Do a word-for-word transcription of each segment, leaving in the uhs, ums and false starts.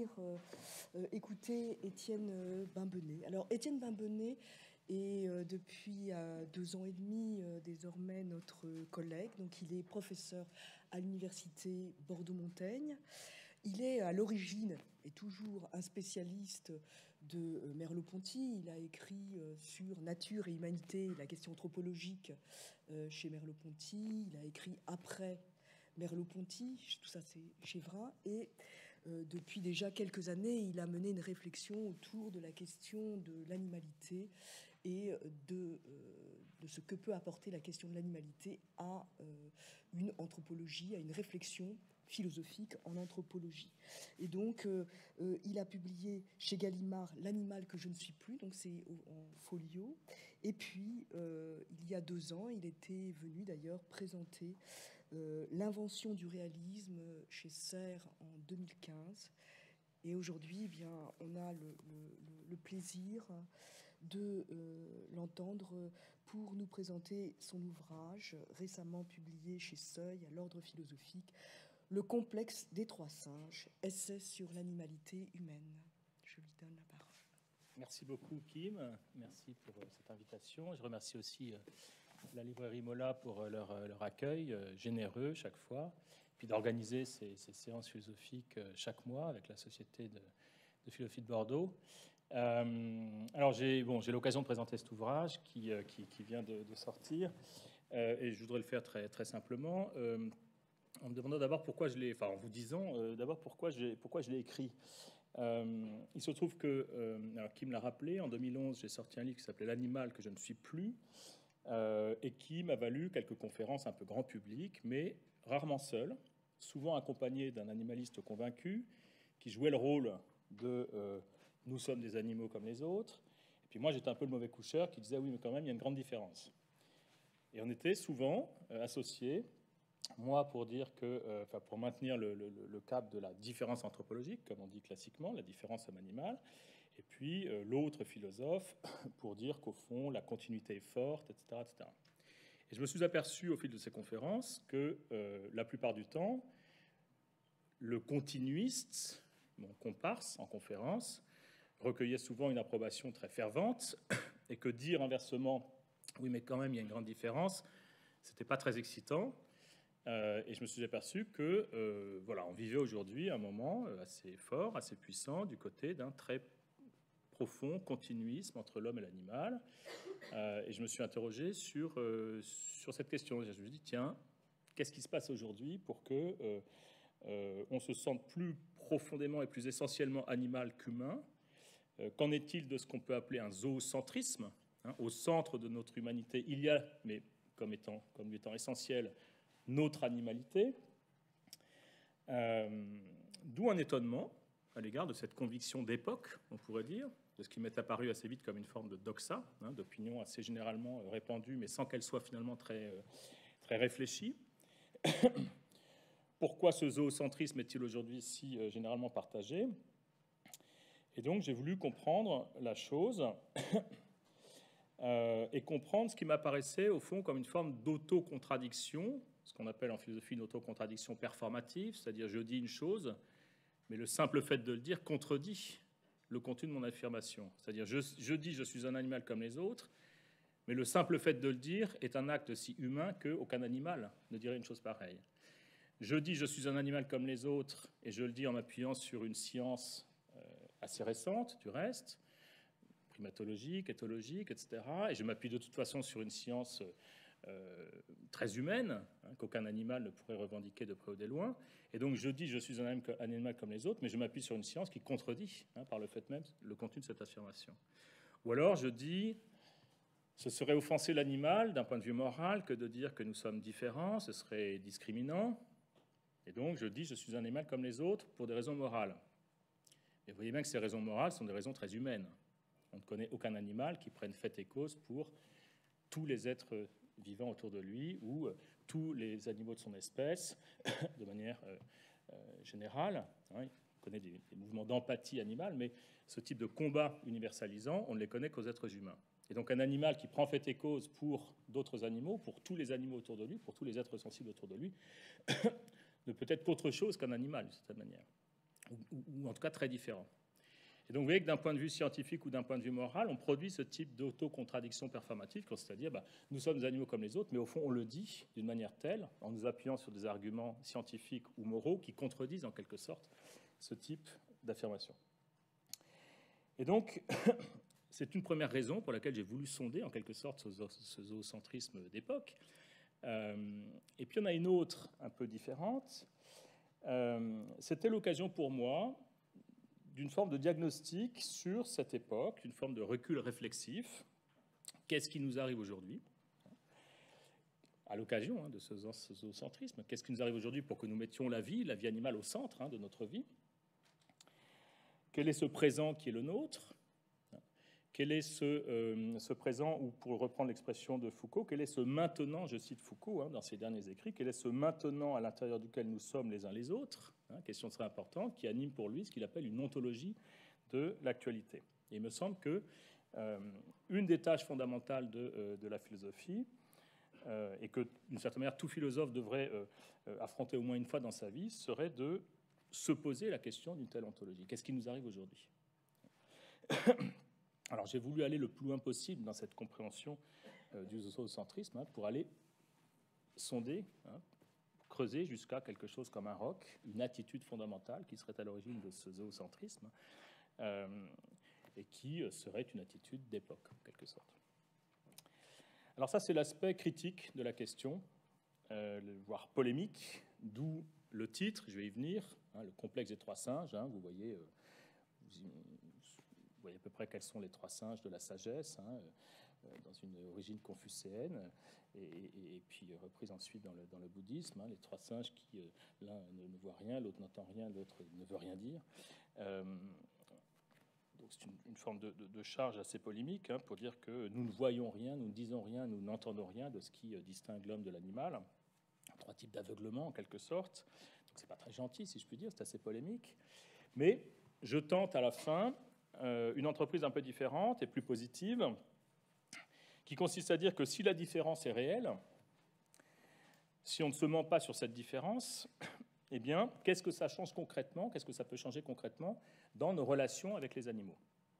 venir euh, euh, écouter Étienne euh, Bimbenet. Alors, Étienne Bimbenet est euh, depuis euh, deux ans et demi euh, désormais notre collègue. Donc, il est professeur à l'université Bordeaux-Montaigne. Il est à l'origine et toujours un spécialiste de euh, Merleau-Ponty. Il a écrit euh, sur nature et humanité, la question anthropologique euh, chez Merleau-Ponty. Il a écrit après Merleau-Ponty, tout ça c'est Chévrin, et euh, depuis déjà quelques années, il a mené une réflexion autour de la question de l'animalité et de, euh, de ce que peut apporter la question de l'animalité à euh, une anthropologie, à une réflexion philosophique en anthropologie. Et donc, euh, euh, il a publié chez Gallimard L'animal que je ne suis plus, donc c'est en folio. Et puis, euh, il y a deux ans, il était venu d'ailleurs présenter euh, L'invention du réalisme chez Serres en deux mille quinze. Et aujourd'hui, eh bien, on a le, le, le plaisir de euh, l'entendre pour nous présenter son ouvrage récemment publié chez Seuil à l'Ordre philosophique, Le complexe des trois singes, essai sur l'animalité humaine. Je lui donne la parole. Merci beaucoup, Kim. Merci pour euh, cette invitation. Je remercie aussi euh, la librairie Mola pour euh, leur, leur accueil euh, généreux chaque fois, puis d'organiser ces, ces séances philosophiques euh, chaque mois avec la Société de, de philosophie de Bordeaux. Euh, alors, j'ai bon, j'ai l'occasion de présenter cet ouvrage qui, euh, qui, qui vient de, de sortir, euh, et je voudrais le faire très, très simplement. Euh, en me demandant d'abord pourquoi je l'ai, enfin en vous disant euh, d'abord pourquoi je, pourquoi je l'ai écrit. Euh, il se trouve que, euh, alors Kim l'a rappelé, en deux mille onze, j'ai sorti un livre qui s'appelait L'animal que je ne suis plus, euh, et qui m'a valu quelques conférences un peu grand public, mais rarement seul, souvent accompagné d'un animaliste convaincu qui jouait le rôle de euh, nous sommes des animaux comme les autres. Et puis moi, j'étais un peu le mauvais coucheur qui disait oui, mais quand même, il y a une grande différence. Et on était souvent euh, associés. Moi, pour dire que, euh, enfin, pour maintenir le, le, le cap de la différence anthropologique, comme on dit classiquement, la différence homme-animal, et puis euh, l'autre philosophe pour dire qu'au fond, la continuité est forte, et cetera, et cetera. Et je me suis aperçu au fil de ces conférences que euh, la plupart du temps, le continuiste, mon comparse en conférence, recueillait souvent une approbation très fervente, et que dire inversement, oui, mais quand même, il y a une grande différence, c'était pas très excitant. Euh, et je me suis aperçu que euh, voilà, on vivait aujourd'hui un moment assez fort, assez puissant, du côté d'un très profond continuisme entre l'homme et l'animal. Euh, et je me suis interrogé sur, euh, sur cette question. Je me suis dit, tiens, qu'est-ce qui se passe aujourd'hui pour que euh, euh, on se sente plus profondément et plus essentiellement animal qu'humain? euh, Qu'en est-il de ce qu'on peut appeler un zoocentrisme, hein? Au centre de notre humanité, il y a, mais comme étant, comme étant essentiel, notre animalité, euh, d'où un étonnement à l'égard de cette conviction d'époque, on pourrait dire, de ce qui m'est apparu assez vite comme une forme de doxa, hein, d'opinion assez généralement répandue, mais sans qu'elle soit finalement très, très réfléchie. Pourquoi ce zoocentrisme est-il aujourd'hui si euh, généralement partagé? Et donc j'ai voulu comprendre la chose euh, et comprendre ce qui m'apparaissait au fond comme une forme d'autocontradiction, ce qu'on appelle en philosophie une autocontradiction performative, c'est-à-dire je dis une chose, mais le simple fait de le dire contredit le contenu de mon affirmation. C'est-à-dire je, je dis je suis un animal comme les autres, mais le simple fait de le dire est un acte si humain qu'aucun animal ne dirait une chose pareille. Je dis je suis un animal comme les autres, et je le dis en m'appuyant sur une science euh, assez récente du reste, primatologique, éthologique, et cetera. Et je m'appuie de toute façon sur une science euh, très humaine, hein, qu'aucun animal ne pourrait revendiquer de près ou de loin. Et donc je dis je suis un animal comme les autres, mais je m'appuie sur une science qui contredit, hein, par le fait même, le contenu de cette affirmation. Ou alors je dis ce serait offenser l'animal d'un point de vue moral que de dire que nous sommes différents, ce serait discriminant. Et donc je dis je suis un animal comme les autres pour des raisons morales. Et vous voyez bien que ces raisons morales sont des raisons très humaines. On ne connaît aucun animal qui prenne fait et cause pour tous les êtres vivants autour de lui ou euh, tous les animaux de son espèce de manière euh, euh, générale. Hein, on connaît des, des mouvements d'empathie animale, mais ce type de combat universalisant, on ne les connaît qu'aux êtres humains. Et donc un animal qui prend fait et cause pour d'autres animaux, pour tous les animaux autour de lui, pour tous les êtres sensibles autour de lui, ne peut être qu'autre chose qu'un animal, de cette manière. ou, ou en tout cas très différents. Et donc vous voyez que d'un point de vue scientifique ou d'un point de vue moral, on produit ce type d'autocontradiction performative, c'est-à-dire bah, nous sommes des animaux comme les autres, mais au fond on le dit d'une manière telle, en nous appuyant sur des arguments scientifiques ou moraux qui contredisent en quelque sorte ce type d'affirmation. Et donc, c'est une première raison pour laquelle j'ai voulu sonder en quelque sorte ce, ce zoocentrisme d'époque. Euh, et puis il y en a une autre un peu différente. Euh, c'était l'occasion pour moi d'une forme de diagnostic sur cette époque, une forme de recul réflexif. Qu'est-ce qui nous arrive aujourd'hui ? À l'occasion hein, de ce zoocentrisme, qu'est-ce qui nous arrive aujourd'hui pour que nous mettions la vie, la vie animale au centre hein, de notre vie ? Quel est ce présent qui est le nôtre ? Quel est ce, euh, ce présent, ou pour reprendre l'expression de Foucault, quel est ce maintenant, je cite Foucault hein, dans ses derniers écrits, quel est ce maintenant à l'intérieur duquel nous sommes les uns les autres, hein, question très importante, qui anime pour lui ce qu'il appelle une ontologie de l'actualité. Et il me semble que euh, une des tâches fondamentales de, euh, de la philosophie, euh, et que d'une certaine manière tout philosophe devrait euh, euh, affronter au moins une fois dans sa vie, serait de se poser la question d'une telle ontologie. Qu'est-ce qui nous arrive aujourd'hui ? Alors j'ai voulu aller le plus loin possible dans cette compréhension euh, du zoocentrisme hein, pour aller sonder, hein, creuser jusqu'à quelque chose comme un roc, une attitude fondamentale qui serait à l'origine de ce zoocentrisme euh, et qui serait une attitude d'époque, en quelque sorte. Alors ça, c'est l'aspect critique de la question, euh, voire polémique, d'où le titre, je vais y venir, hein, le complexe des trois singes, hein, vous voyez... Euh, vous y, Vous voyez à peu près quels sont les trois singes de la sagesse, hein, dans une origine confucéenne, et, et, et puis reprise ensuite dans le, dans le bouddhisme, hein, les trois singes qui, euh, l'un ne, ne voit rien, l'autre n'entend rien, l'autre ne veut rien dire. Euh, donc c'est une, une forme de, de, de charge assez polémique hein, pour dire que nous ne voyons rien, nous ne disons rien, nous n'entendons rien de ce qui distingue l'homme de l'animal. Trois types d'aveuglement en quelque sorte. Donc c'est pas très gentil si je puis dire, c'est assez polémique. Mais je tente à la fin Euh, une entreprise un peu différente et plus positive, qui consiste à dire que si la différence est réelle, si on ne se ment pas sur cette différence, eh bien, qu'est-ce que ça change concrètement ? Qu'est-ce que ça peut changer concrètement dans nos relations avec les animaux ?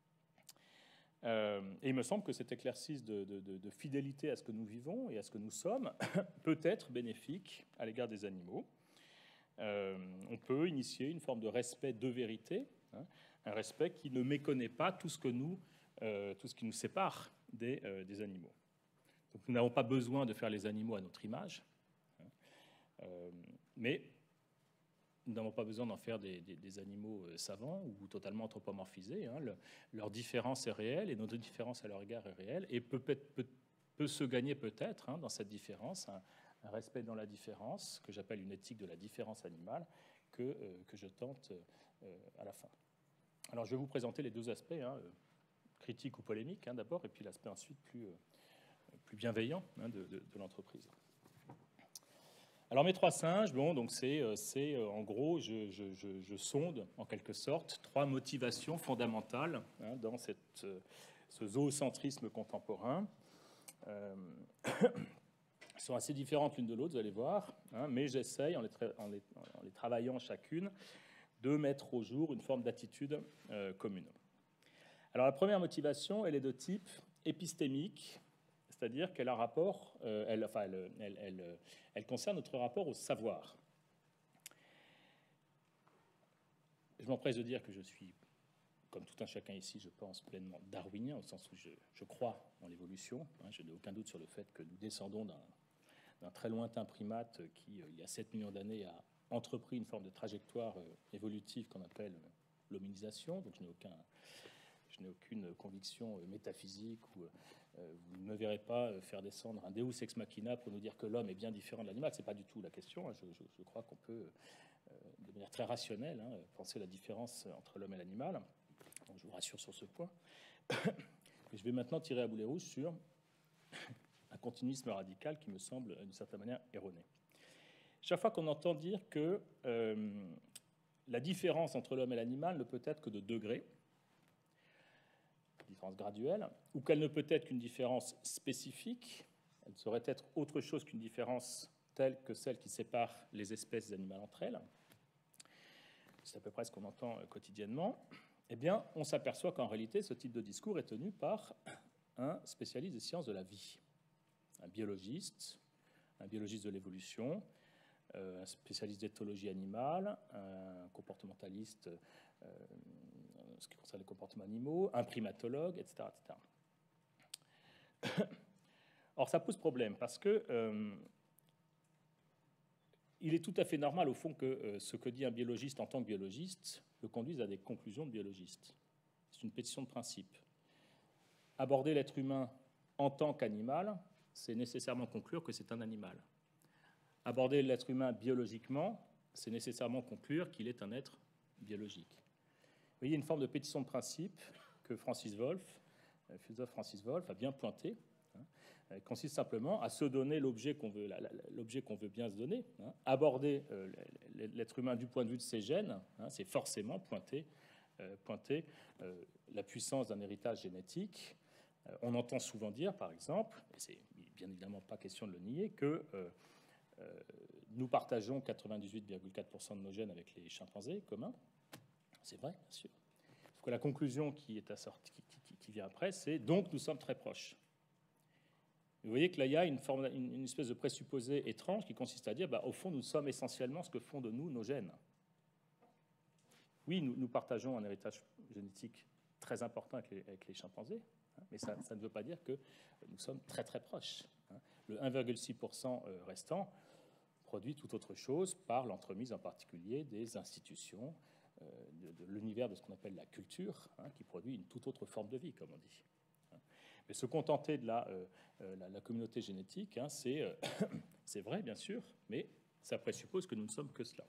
euh, Et il me semble que cet exercice de, de, de fidélité à ce que nous vivons et à ce que nous sommes peut être bénéfique à l'égard des animaux. Euh, on peut initier une forme de respect de vérité, hein, un respect qui ne méconnaît pas tout ce, que nous, euh, tout ce qui nous sépare des, euh, des animaux. Donc, nous n'avons pas besoin de faire les animaux à notre image, hein, euh, mais nous n'avons pas besoin d'en faire des, des, des animaux savants ou totalement anthropomorphisés. Hein. Le, leur différence est réelle et notre différence à leur égard est réelle et peut, peut, peut, peut se gagner peut-être hein, dans cette différence, un, un respect dans la différence, que j'appelle une éthique de la différence animale, que, euh, que je tente euh, à la fin. Alors, je vais vous présenter les deux aspects, hein, critique ou polémique, hein, d'abord, et puis l'aspect ensuite plus, euh, plus bienveillant hein, de, de, de l'entreprise. Alors, mes trois singes, bon, donc c'est, c'est en gros, je, je, je, je sonde en quelque sorte trois motivations fondamentales hein, dans cette, ce zoocentrisme contemporain. Euh, elles sont assez différentes l'une de l'autre, vous allez voir, hein, mais j'essaye, en les, tra- en, les, en les travaillant chacune, de mettre au jour une forme d'attitude euh, commune. Alors la première motivation, elle est de type épistémique, c'est-à-dire qu'elle a rapport, euh, elle, enfin, elle, elle, elle, elle concerne notre rapport au savoir. Je m'empresse de dire que je suis, comme tout un chacun ici, je pense, pleinement darwinien, au sens où je, je crois en l'évolution. Hein, je n'ai aucun doute sur le fait que nous descendons d'un, d'un très lointain primate qui, il y a sept millions d'années, a entrepris une forme de trajectoire euh, évolutive qu'on appelle euh, l'hominisation. Donc je n'ai aucun, je n'ai aucune conviction euh, métaphysique ou euh, vous ne me verrez pas euh, faire descendre un Deus ex machina pour nous dire que l'homme est bien différent de l'animal. C'est pas du tout la question. Hein. Je, je, je crois qu'on peut, euh, de manière très rationnelle, hein, penser la différence entre l'homme et l'animal. Donc je vous rassure sur ce point. Et je vais maintenant tirer à boulet rouge sur un continuisme radical qui me semble d'une certaine manière erroné. Chaque fois qu'on entend dire que euh, la différence entre l'homme et l'animal ne peut être que de degrés, différence graduelle, ou qu'elle ne peut être qu'une différence spécifique, elle saurait être autre chose qu'une différence telle que celle qui sépare les espèces animales entre elles. c'est à peu près ce qu'on entend quotidiennement, eh bien, on s'aperçoit qu'en réalité, ce type de discours est tenu par un spécialiste des sciences de la vie, un biologiste, un biologiste de l'évolution, euh, un spécialiste d'éthologie animale, un comportementaliste euh, en ce qui concerne les comportements animaux, un primatologue, et cetera, et cetera. Or, ça pose problème parce que euh, il est tout à fait normal, au fond, que euh, ce que dit un biologiste en tant que biologiste le conduise à des conclusions de biologiste. C'est une pétition de principe. Aborder l'être humain en tant qu'animal, c'est nécessairement conclure que c'est un animal. Aborder l'être humain biologiquement, c'est nécessairement conclure qu'il est un être biologique. Vous voyez une forme de pétition de principe que Francis Wolff, le philosophe Francis Wolff, a bien pointé. Elle consiste simplement à se donner l'objet qu'on veut, l'objet qu'on veut bien se donner. Hein. Aborder euh, l'être humain du point de vue de ses gènes, hein, c'est forcément pointer, euh, pointer euh, la puissance d'un héritage génétique. Euh, on entend souvent dire, par exemple, et c'est bien évidemment pas question de le nier, que euh, euh, nous partageons quatre-vingt-dix-huit virgule quatre pour cent de nos gènes avec les chimpanzés communs. C'est vrai, bien sûr. Sauf que la conclusion qui, est assortie, qui, qui, qui vient après, c'est donc nous sommes très proches. Vous voyez que là, il y a une, forme, une, une espèce de présupposé étrange qui consiste à dire, bah, au fond, nous sommes essentiellement ce que font de nous nos gènes. Oui, nous, nous partageons un héritage génétique très important avec les, avec les chimpanzés, hein, mais ça, ça ne veut pas dire que nous sommes très très proches. Hein. Le un virgule six pour cent restant produit tout autre chose par l'entremise en particulier des institutions, euh, de, de l'univers de ce qu'on appelle la culture, hein, qui produit une toute autre forme de vie, comme on dit. Mais se contenter de la, euh, la, la communauté génétique, hein, c'est euh, c'est vrai, bien sûr, mais ça présuppose que nous ne sommes que cela.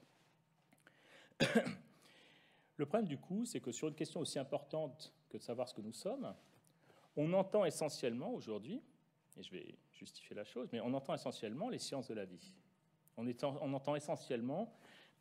Le problème, du coup, c'est que sur une question aussi importante que de savoir ce que nous sommes, on entend essentiellement aujourd'hui, et je vais justifier la chose, mais on entend essentiellement les sciences de la vie. On, est en, on entend essentiellement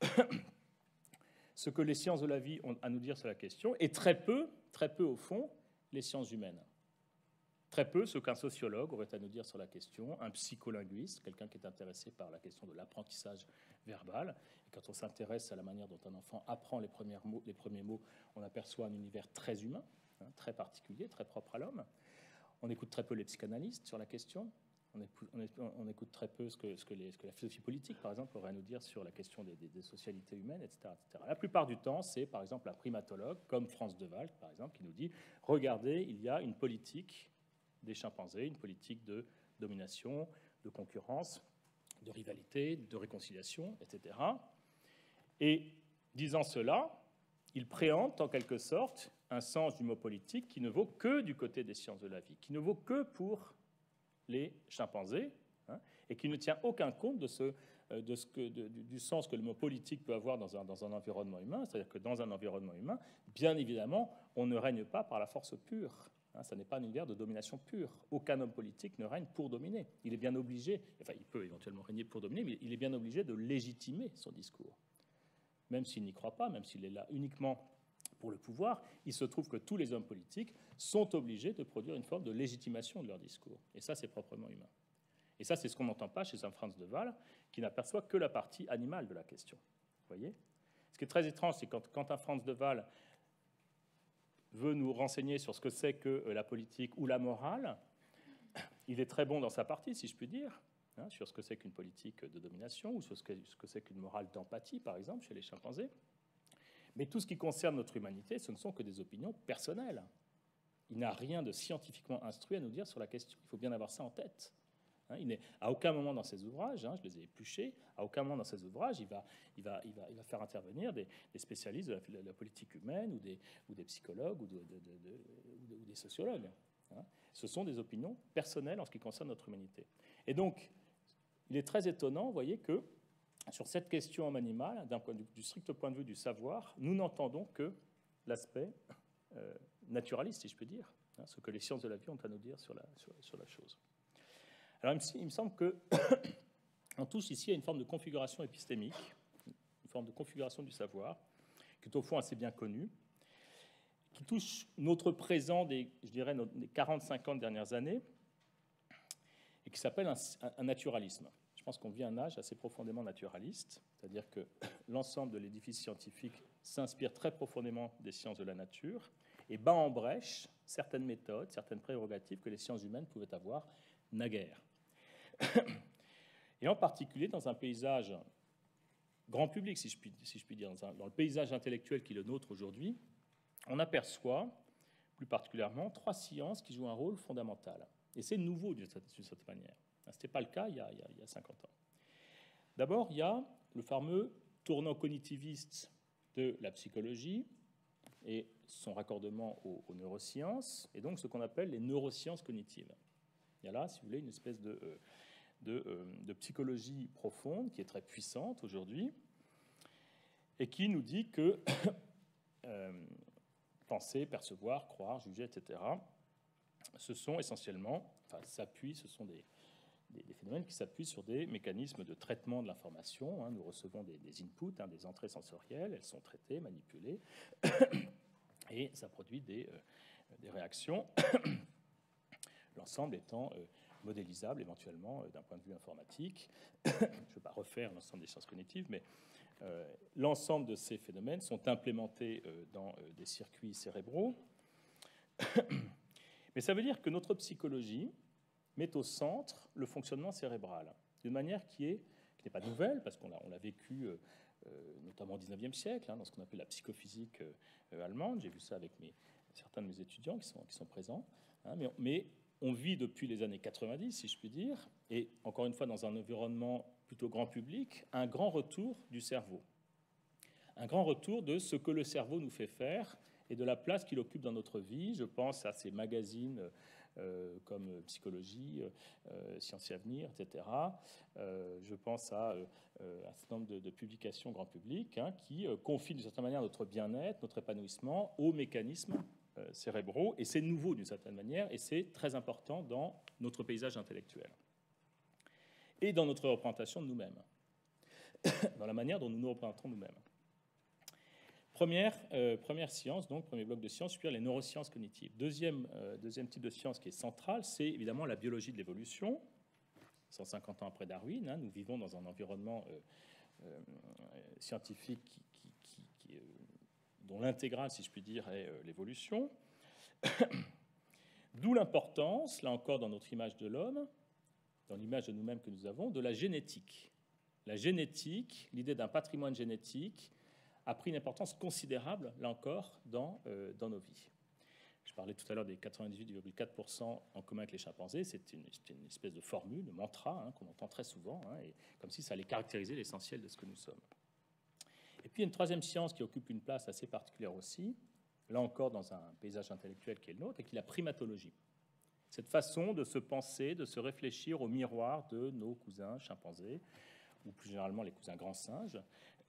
ce que les sciences de la vie ont à nous dire sur la question, et très peu, très peu au fond, les sciences humaines. Très peu ce qu'un sociologue aurait à nous dire sur la question, un psycholinguiste, quelqu'un qui est intéressé par la question de l'apprentissage verbal. Et quand on s'intéresse à la manière dont un enfant apprend les, premiers mots, les premiers mots, on aperçoit un univers très humain, hein, très particulier, très propre à l'homme. On écoute très peu les psychanalystes sur la question. On écoute, on écoute, on écoute très peu ce que, ce, que les, ce que la philosophie politique, par exemple, aurait à nous dire sur la question des, des, des socialités humaines, et cetera, et cetera. La plupart du temps, c'est, par exemple, un primatologue, comme Franz de Waal, par exemple, qui nous dit « Regardez, il y a une politique des chimpanzés, une politique de domination, de concurrence, de rivalité, de réconciliation, et cetera. Et disant cela, il préempte en quelque sorte un sens du mot politique qui ne vaut que du côté des sciences de la vie, qui ne vaut que pour les chimpanzés, hein, et qui ne tient aucun compte de ce, de ce que, de, du sens que le mot politique peut avoir dans un, dans un environnement humain, c'est-à-dire que dans un environnement humain, bien évidemment, on ne règne pas par la force pure. Hein, ça n'est pas un univers de domination pure. Aucun homme politique ne règne pour dominer. Il est bien obligé, enfin il peut éventuellement régner pour dominer, mais il est bien obligé de légitimer son discours. Même s'il n'y croit pas, même s'il est là uniquement pour le pouvoir, il se trouve que tous les hommes politiques sont obligés de produire une forme de légitimation de leur discours. Et ça, c'est proprement humain. Et ça, c'est ce qu'on n'entend pas chez un Franz de Waal, qui n'aperçoit que la partie animale de la question. Vous voyez ? Ce qui est très étrange, c'est quand, quand un Franz de Waal veut nous renseigner sur ce que c'est que la politique ou la morale, il est très bon dans sa partie, si je puis dire, hein, sur ce que c'est qu'une politique de domination ou sur ce que, ce que c'est qu'une morale d'empathie, par exemple, chez les chimpanzés. Mais tout ce qui concerne notre humanité, ce ne sont que des opinions personnelles. Il n'a rien de scientifiquement instruit à nous dire sur la question. Il faut bien avoir ça en tête. Hein, il n'est à aucun moment dans ses ouvrages, hein, je les ai épluchés, à aucun moment dans ses ouvrages, il va, il va, il va, il va faire intervenir des, des spécialistes de la, de la politique humaine ou des, ou des psychologues ou, de, de, de, de, ou des sociologues. Hein. Ce sont des opinions personnelles en ce qui concerne notre humanité. Et donc, il est très étonnant, vous voyez, que sur cette question homme animal, d'un point de vue, du strict point de vue du savoir, nous n'entendons que l'aspect euh, naturaliste, si je peux dire, hein, ce que les sciences de la vie ont à nous dire sur la, sur, sur la chose. Alors, il me, il me semble qu'on touche ici à une forme de configuration épistémique, une forme de configuration du savoir, qui est au fond assez bien connue, qui touche notre présent des, je dirais, nos, des quarante à cinquante dernières années, et qui s'appelle un, un naturalisme. Je pense qu'on vit un âge assez profondément naturaliste, c'est-à-dire que l'ensemble de l'édifice scientifique s'inspire très profondément des sciences de la nature et bat en brèche certaines méthodes, certaines prérogatives que les sciences humaines pouvaient avoir naguère. Et en particulier dans un paysage grand public, si je puis, si je puis dire, dans, un, dans le paysage intellectuel qui est le nôtre aujourd'hui, on aperçoit plus particulièrement trois sciences qui jouent un rôle fondamental. Et c'est nouveau d'une certaine manière. Ce n'était pas le cas il y, a, il, y a, il y a cinquante ans. D'abord, il y a le fameux tournant cognitiviste de la psychologie et son raccordement aux, aux neurosciences, et donc ce qu'on appelle les neurosciences cognitives. Il y a là, si vous voulez, une espèce de, de, de psychologie profonde qui est très puissante aujourd'hui et qui nous dit que euh, penser, percevoir, croire, juger, et cetera, ce sont essentiellement, enfin, s'appuient, ce sont des, des, des phénomènes qui s'appuient sur des mécanismes de traitement de l'information. Hein. Nous recevons des, des inputs, hein, des entrées sensorielles, elles sont traitées, manipulées, et ça produit des, euh, des réactions, l'ensemble étant euh, modélisable éventuellement euh, d'un point de vue informatique. Je ne vais pas refaire l'ensemble des sciences cognitives, mais euh, l'ensemble de ces phénomènes sont implémentés euh, dans euh, des circuits cérébraux. Mais ça veut dire que notre psychologie met au centre le fonctionnement cérébral, d'une manière qui est, qui n'est pas nouvelle, parce qu'on l'a, on l'a vécu euh, notamment au dix-neuvième siècle, hein, dans ce qu'on appelle la psychophysique euh, allemande. J'ai vu ça avec mes, certains de mes étudiants qui sont, qui sont présents. Hein, mais, mais on vit depuis les années quatre-vingt-dix, si je puis dire, et encore une fois dans un environnement plutôt grand public, un grand retour du cerveau. Un grand retour de ce que le cerveau nous fait faire et de la place qu'il occupe dans notre vie. Je pense à ces magazines euh, comme Psychologie, euh, Sciences et Avenir, et cetera. Euh, je pense à euh, un certain nombre de, de publications grand public hein, qui euh, confient d'une certaine manière notre bien-être, notre épanouissement aux mécanismes euh, cérébraux. Et c'est nouveau d'une certaine manière, et c'est très important dans notre paysage intellectuel. Et dans notre représentation de nous-mêmes, dans la manière dont nous nous représentons nous-mêmes. Première, euh, première science, donc premier bloc de sciences, puis les neurosciences cognitives. Deuxième, euh, deuxième type de science qui est centrale, c'est évidemment la biologie de l'évolution. cent cinquante ans après Darwin, hein, nous vivons dans un environnement euh, euh, scientifique qui, qui, qui, qui, euh, dont l'intégrale, si je puis dire, est euh, l'évolution. D'où l'importance, là encore dans notre image de l'homme, dans l'image de nous-mêmes que nous avons, de la génétique. La génétique, l'idée d'un patrimoine génétique, a pris une importance considérable, là encore, dans, euh, dans nos vies. Je parlais tout à l'heure des quatre-vingt-dix-huit virgule quatre pour cent en commun avec les chimpanzés. C'est une, une espèce de formule, de mantra hein, qu'on entend très souvent, hein, et comme si ça allait caractériser l'essentiel de ce que nous sommes. Et puis, une troisième science qui occupe une place assez particulière aussi, là encore dans un paysage intellectuel qui est le nôtre, et qui est la primatologie. Cette façon de se penser, de se réfléchir au miroir de nos cousins chimpanzés, ou plus généralement les cousins grands singes.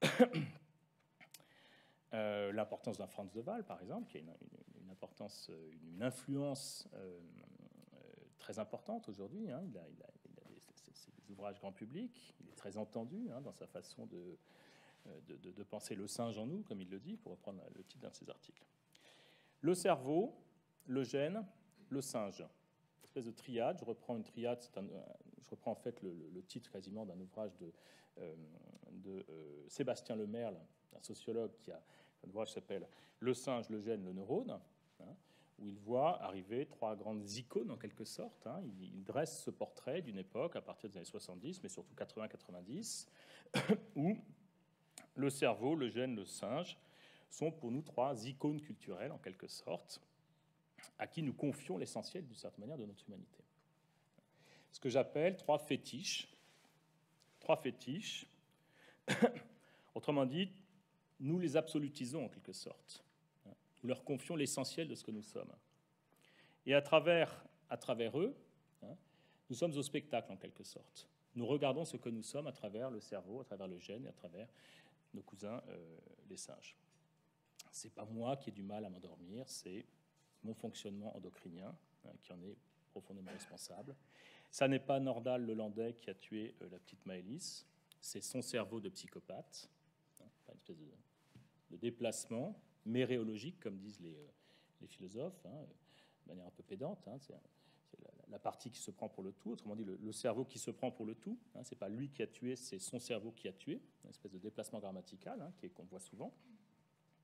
Euh, l'importance d'un Franz de Waal, par exemple, qui a une, une, une importance, une, une influence euh, euh, très importante aujourd'hui. Hein. Il a, il a, il a des, c'est, c'est des ouvrages grand public. Il est très entendu hein, dans sa façon de, de, de, de penser le singe en nous, comme il le dit, pour reprendre le titre d'un de ses articles. Le cerveau, le gène, le singe. Une espèce de triade. Je reprends une triade. C'est un, je reprends en fait le, le titre quasiment d'un ouvrage de, euh, de euh, Sébastien Lemerle, un sociologue qui a un ouvrage qui s'appelle « Le singe, le gène, le neurone hein, », où il voit arriver trois grandes icônes en quelque sorte. Hein. Il, il dresse ce portrait d'une époque à partir des années soixante-dix, mais surtout quatre-vingts quatre-vingt-dix, où le cerveau, le gène, le singe sont pour nous trois icônes culturelles en quelque sorte, à qui nous confions l'essentiel d'une certaine manière de notre humanité. Ce que j'appelle trois fétiches. Trois fétiches. Autrement dit, nous les absolutisons en quelque sorte. Nous leur confions l'essentiel de ce que nous sommes. Et à travers, à travers eux, hein, nous sommes au spectacle en quelque sorte. Nous regardons ce que nous sommes à travers le cerveau, à travers le gène et à travers nos cousins, euh, les singes. C'est pas moi qui ai du mal à m'endormir, c'est mon fonctionnement endocrinien hein, qui en est profondément responsable. Ça n'est pas Nordal Lelandais qui a tué euh, la petite Maëlys, c'est son cerveau de psychopathe, hein, une espèce de, de déplacement méréologique, comme disent les, euh, les philosophes, hein, de manière un peu pédante. Hein, c'est, c'est la, la partie qui se prend pour le tout, autrement dit le, le cerveau qui se prend pour le tout. Hein, c'est pas lui qui a tué, c'est son cerveau qui a tué, une espèce de déplacement grammatical hein, qui est, qu'on voit souvent.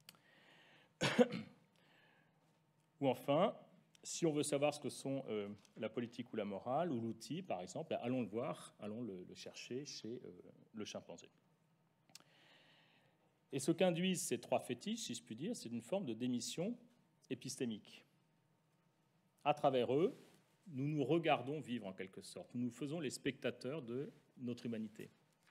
Ou enfin, si on veut savoir ce que sont euh, la politique ou la morale, ou l'outil, par exemple, ben, allons le voir, allons le, le chercher chez euh, le chimpanzé. Et ce qu'induisent ces trois fétiches, si je puis dire, c'est une forme de démission épistémique. À travers eux, nous nous regardons vivre en quelque sorte. Nous nous faisons les spectateurs de notre humanité.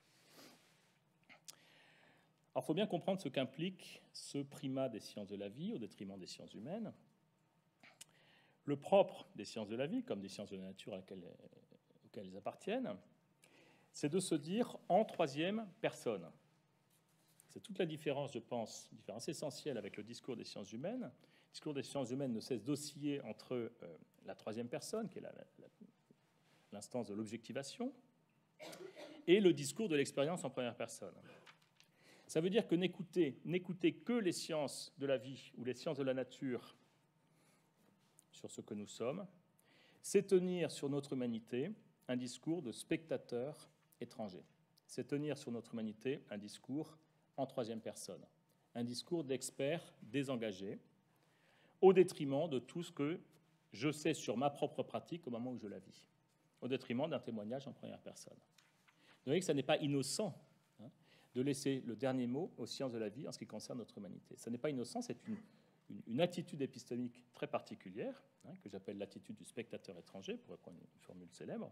Alors, il faut bien comprendre ce qu'implique ce primat des sciences de la vie au détriment des sciences humaines. Le propre des sciences de la vie, comme des sciences de la nature à laquelle, auxquelles elles appartiennent, c'est de se dire en troisième personne. C'est toute la différence, je pense, différence essentielle avec le discours des sciences humaines. Le discours des sciences humaines ne cesse d'osciller entre euh, la troisième personne, qui est la, la, l'instance de l'objectivation, et le discours de l'expérience en première personne. Ça veut dire que n'écouter, n'écouter que les sciences de la vie ou les sciences de la nature sur ce que nous sommes, c'est tenir sur notre humanité un discours de spectateur étranger. C'est tenir sur notre humanité un discours en troisième personne, un discours d'expert désengagé, au détriment de tout ce que je sais sur ma propre pratique au moment où je la vis, au détriment d'un témoignage en première personne. Vous voyez que ça n'est pas innocent hein, de laisser le dernier mot aux sciences de la vie en ce qui concerne notre humanité. Ça n'est pas innocent, c'est une, une, une attitude épistémique très particulière, hein, que j'appelle l'attitude du spectateur étranger, pour reprendre une formule célèbre.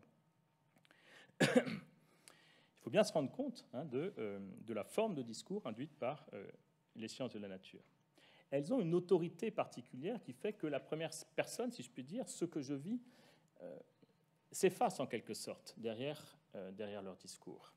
Il faut bien se rendre compte hein, de, euh, de la forme de discours induite par euh, les sciences de la nature. Elles ont une autorité particulière qui fait que la première personne, si je puis dire, ce que je vis, euh, s'efface en quelque sorte derrière, euh, derrière leur discours.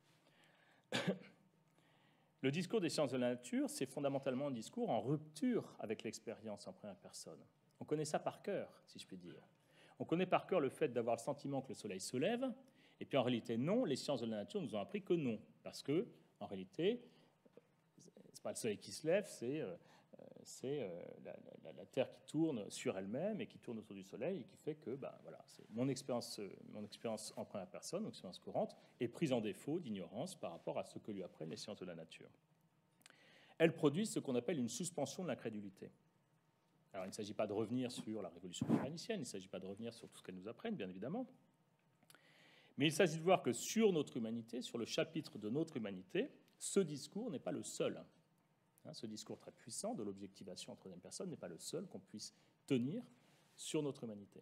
Le discours des sciences de la nature, c'est fondamentalement un discours en rupture avec l'expérience en première personne. On connaît ça par cœur, si je puis dire. On connaît par cœur le fait d'avoir le sentiment que le soleil se lève, et puis en réalité, non, les sciences de la nature nous ont appris que non, parce que, en réalité, c'est pas le soleil qui se lève, c'est, euh, c'est euh, la, la, la Terre qui tourne sur elle-même et qui tourne autour du soleil, et qui fait que, ben, voilà, c'est mon expérience, mon expérience en première personne, mon expérience courante, est prise en défaut d'ignorance par rapport à ce que lui apprennent les sciences de la nature. Elles produisent ce qu'on appelle une suspension de l'incrédulité. Alors, il ne s'agit pas de revenir sur la révolution copernicienne, il ne s'agit pas de revenir sur tout ce qu'elles nous apprennent, bien évidemment. Mais il s'agit de voir que sur notre humanité, sur le chapitre de notre humanité, ce discours n'est pas le seul. Hein, ce discours très puissant de l'objectivation en troisième personne n'est pas le seul qu'on puisse tenir sur notre humanité.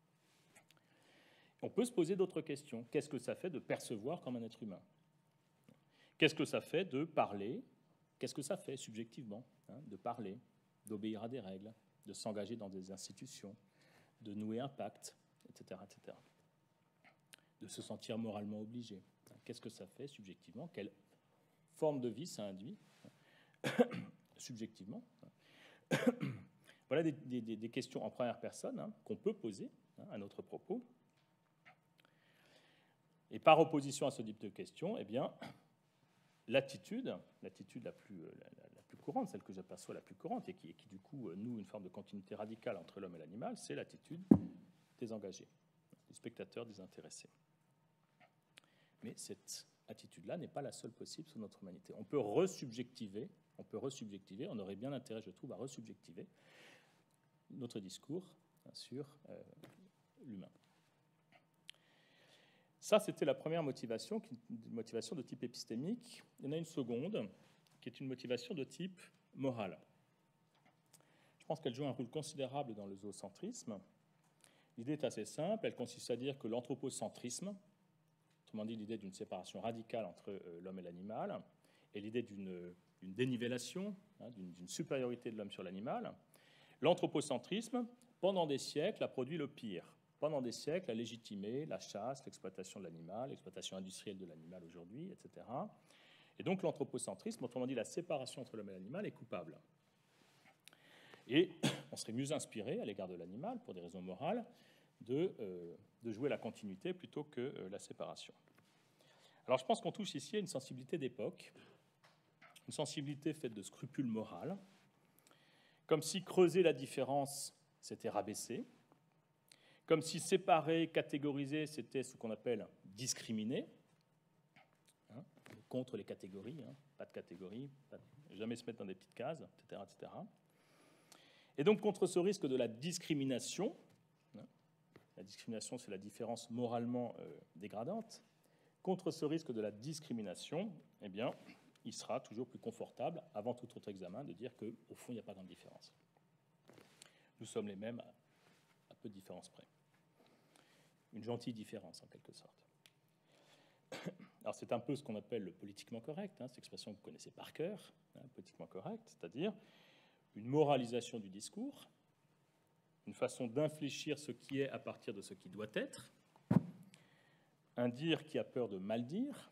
On peut se poser d'autres questions. Qu'est-ce que ça fait de percevoir comme un être humain? Qu'est-ce que ça fait de parler? Qu'est-ce que ça fait subjectivement hein, de parler, d'obéir à des règles, de s'engager dans des institutions, de nouer un pacte, et cetera, et cetera, de se sentir moralement obligé. Qu'est-ce que ça fait subjectivement? Quelle forme de vie ça induit subjectivement? Voilà des, des, des questions en première personne hein, qu'on peut poser hein, à notre propos. Et par opposition à ce type de questions, eh bien, l'attitude, l'attitude la plus, la, la, la plus courante, celle que j'aperçois la plus courante et qui, et qui du coup noue une forme de continuité radicale entre l'homme et l'animal, c'est l'attitude désengagée, du spectateur désintéressé. Mais cette attitude-là n'est pas la seule possible sur notre humanité. On peut resubjectiver, on peut resubjectiver, on aurait bien intérêt, je trouve, à resubjectiver notre discours sur euh, l'humain. Ça, c'était la première motivation, une motivation de type épistémique. Il y en a une seconde, qui est une motivation de type moral. Je pense qu'elle joue un rôle considérable dans le zoocentrisme. L'idée est assez simple, elle consiste à dire que l'anthropocentrisme, autrement dit l'idée d'une séparation radicale entre euh, l'homme et l'animal, et l'idée d'une, d'une dénivellation, hein, d'une, d'une supériorité de l'homme sur l'animal, l'anthropocentrisme, pendant des siècles, a produit le pire. Pendant des siècles, a légitimé la chasse, l'exploitation de l'animal, l'exploitation industrielle de l'animal aujourd'hui, et cetera. Et donc l'anthropocentrisme, autrement dit la séparation entre l'homme et l'animal, est coupable. Et on serait mieux inspiré à l'égard de l'animal, pour des raisons morales, de, euh, de jouer la continuité plutôt que euh, la séparation. Alors je pense qu'on touche ici à une sensibilité d'époque, une sensibilité faite de scrupules moraux, comme si creuser la différence, c'était rabaisser, comme si séparer, catégoriser, c'était ce qu'on appelle discriminer, hein, contre les catégories, hein, pas de catégories, pas de, jamais se mettre dans des petites cases, et cetera, et cetera. Et donc, contre ce risque de la discrimination, hein, la discrimination, c'est la différence moralement euh, dégradante, contre ce risque de la discrimination, eh bien, il sera toujours plus confortable, avant tout autre examen, de dire qu'au fond, il n'y a pas grande différence. Nous sommes les mêmes à, à peu de différence près. Une gentille différence, en quelque sorte. Alors, c'est un peu ce qu'on appelle le politiquement correct, hein, cette expression que vous connaissez par cœur, hein, politiquement correct, c'est-à-dire une moralisation du discours, une façon d'infléchir ce qui est à partir de ce qui doit être, un dire qui a peur de mal dire.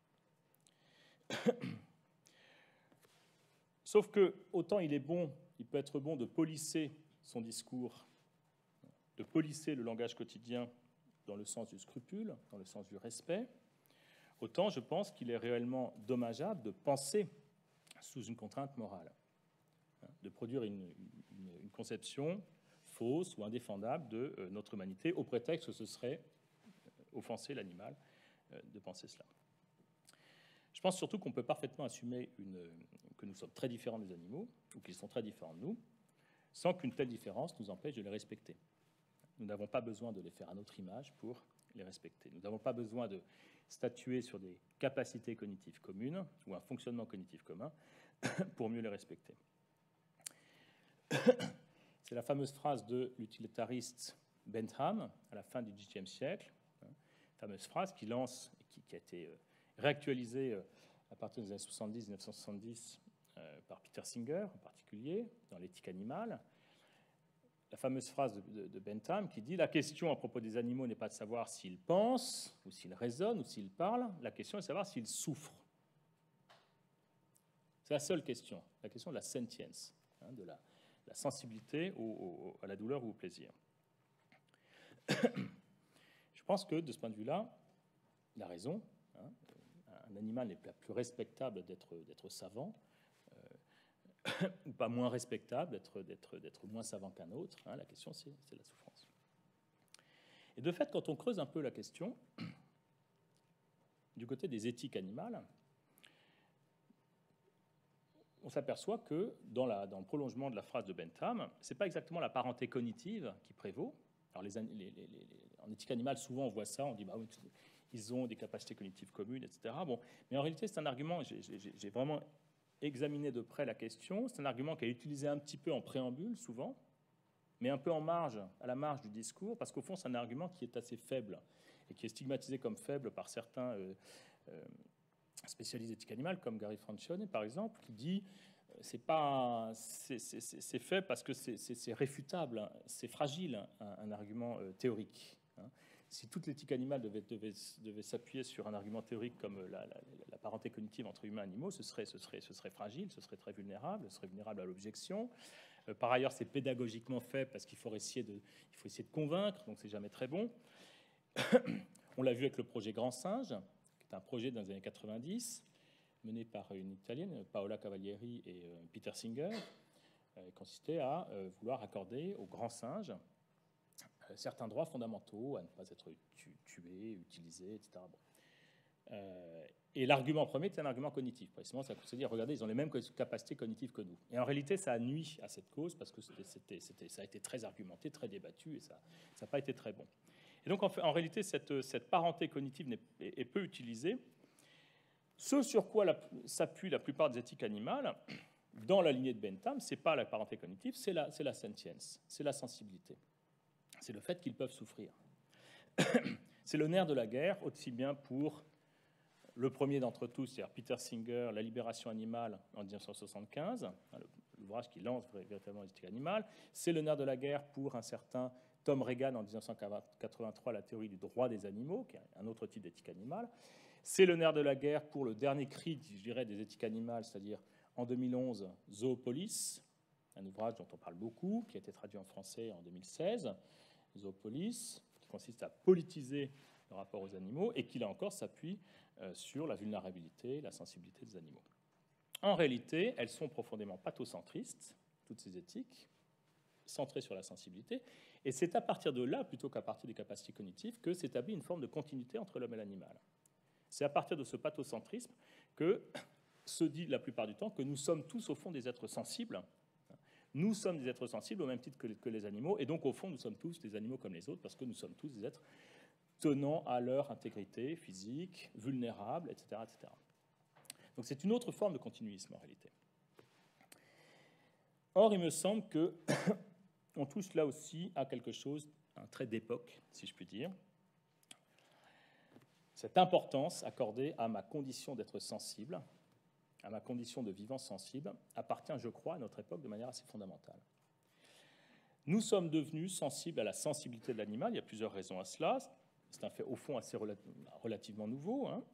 Sauf que, autant il est bon, il peut être bon de polisser son discours, de polisser le langage quotidien dans le sens du scrupule, dans le sens du respect, autant je pense qu'il est réellement dommageable de penser sous une contrainte morale, de produire une, une, une conception fausse ou indéfendable de euh, notre humanité, au prétexte que ce serait offenser l'animal euh, de penser cela. Je pense surtout qu'on peut parfaitement assumer une, que nous sommes très différents des animaux, ou qu'ils sont très différents de nous, sans qu'une telle différence nous empêche de les respecter. Nous n'avons pas besoin de les faire à notre image pour les respecter. Nous n'avons pas besoin de statuer sur des capacités cognitives communes ou un fonctionnement cognitif commun pour mieux les respecter. C'est la fameuse phrase de l'utilitariste Bentham à la fin du dix-huitième siècle, hein, fameuse phrase qui lance, qui, qui a été euh, réactualisée euh, à partir des années soixante-dix, mille neuf cent soixante-dix euh, par Peter Singer en particulier, dans l'éthique animale. La fameuse phrase de, de, de Bentham qui dit « La question à propos des animaux n'est pas de savoir s'ils pensent, ou s'ils raisonnent, ou s'ils parlent, la question est de savoir s'ils souffrent. » C'est la seule question, la question de la sentience, hein, de la, la sensibilité au, au, à la douleur ou au plaisir. Je pense que, de ce point de vue-là, il a raison. Hein, un animal n'est pas plus respectable d'être, d'être savant, ou pas moins respectable d'être, d'être, d'être moins savant qu'un autre. Hein, la question, c'est, c'est la souffrance. Et de fait, quand on creuse un peu la question, du côté des éthiques animales, on s'aperçoit que, dans, la, dans le prolongement de la phrase de Bentham, ce n'est pas exactement la parenté cognitive qui prévaut. Alors, les, les, les, les, en éthique animale, souvent, on voit ça, on dit bah, oui, ils ont des capacités cognitives communes, et cetera. Bon, mais en réalité, c'est un argument, j'ai, j'ai, j'ai vraiment examiner de près la question. C'est un argument qui est utilisé un petit peu en préambule, souvent, mais un peu en marge, à la marge du discours, parce qu'au fond, c'est un argument qui est assez faible et qui est stigmatisé comme faible par certains euh, euh, spécialistes d'éthique animale, comme Gary Francione, par exemple, qui dit euh, c'est pas, c'est, c'est, c'est fait parce que c'est, c'est, c'est réfutable, hein, c'est fragile, un, un argument euh, théorique. Hein. Si toute l'éthique animale devait, devait, devait s'appuyer sur un argument théorique comme la, la, la parenté cognitive entre humains et animaux, ce serait, ce, serait, ce serait fragile, ce serait très vulnérable, ce serait vulnérable à l'objection. Euh, par ailleurs, c'est pédagogiquement fait parce qu'il faut essayer de, il faut essayer de convaincre, donc c'est jamais très bon. On l'a vu avec le projet Grand Singe, qui est un projet dans les années quatre-vingt-dix, mené par une Italienne, Paola Cavalieri et euh, Peter Singer, euh, consistait à euh, vouloir accorder aux grands singes certains droits fondamentaux, à ne pas être tu- tués, utilisés, et cetera. Bon. Euh, et l'argument premier était un argument cognitif. Précisément, ça consiste à dire, regardez, ils ont les mêmes capacités cognitives que nous. Et en réalité, ça a nui à cette cause, parce que c'était, c'était, c'était, ça a été très argumenté, très débattu, et ça n'a pas été très bon. Et donc, en, fait, en réalité, cette, cette parenté cognitive n'est, est, est peu utilisée. Ce sur quoi la, s'appuient la plupart des éthiques animales, dans la lignée de Bentham, ce n'est pas la parenté cognitive, c'est la, c'est la sentience, c'est la sensibilité. C'est le fait qu'ils peuvent souffrir. C'est le nerf de la guerre, aussi bien pour le premier d'entre tous, c'est-à-dire Peter Singer, La libération animale en dix-neuf cent soixante-quinze, l'ouvrage qui lance véritablement l'éthique animale. C'est le nerf de la guerre pour un certain Tom Regan en dix-neuf cent quatre-vingt-trois, La théorie du droit des animaux, qui est un autre type d'éthique animale. C'est le nerf de la guerre pour le dernier cri, je dirais, des éthiques animales, c'est-à-dire en deux mille onze, Zoopolis, un ouvrage dont on parle beaucoup, qui a été traduit en français en deux mille seize. Zoopolis, qui consiste à politiser le rapport aux animaux et qui, là encore, s'appuie euh, sur la vulnérabilité, la sensibilité des animaux. En réalité, elles sont profondément pathocentristes, toutes ces éthiques, centrées sur la sensibilité, et c'est à partir de là, plutôt qu'à partir des capacités cognitives, que s'établit une forme de continuité entre l'homme et l'animal. C'est à partir de ce pathocentrisme que se dit la plupart du temps que nous sommes tous, au fond, des êtres sensibles, nous sommes des êtres sensibles au même titre que, que les animaux, et donc au fond, nous sommes tous des animaux comme les autres, parce que nous sommes tous des êtres tenant à leur intégrité physique, vulnérables, et cetera, et cetera. Donc c'est une autre forme de continuisme en réalité. Or, il me semble qu'on touche là aussi à quelque chose, un trait d'époque, si je puis dire. Cette importance accordée à ma condition d'être sensible, à ma condition de vivant sensible, appartient, je crois, à notre époque de manière assez fondamentale. Nous sommes devenus sensibles à la sensibilité de l'animal. Il y a plusieurs raisons à cela. C'est un fait, au fond, assez relativement nouveau. Hein.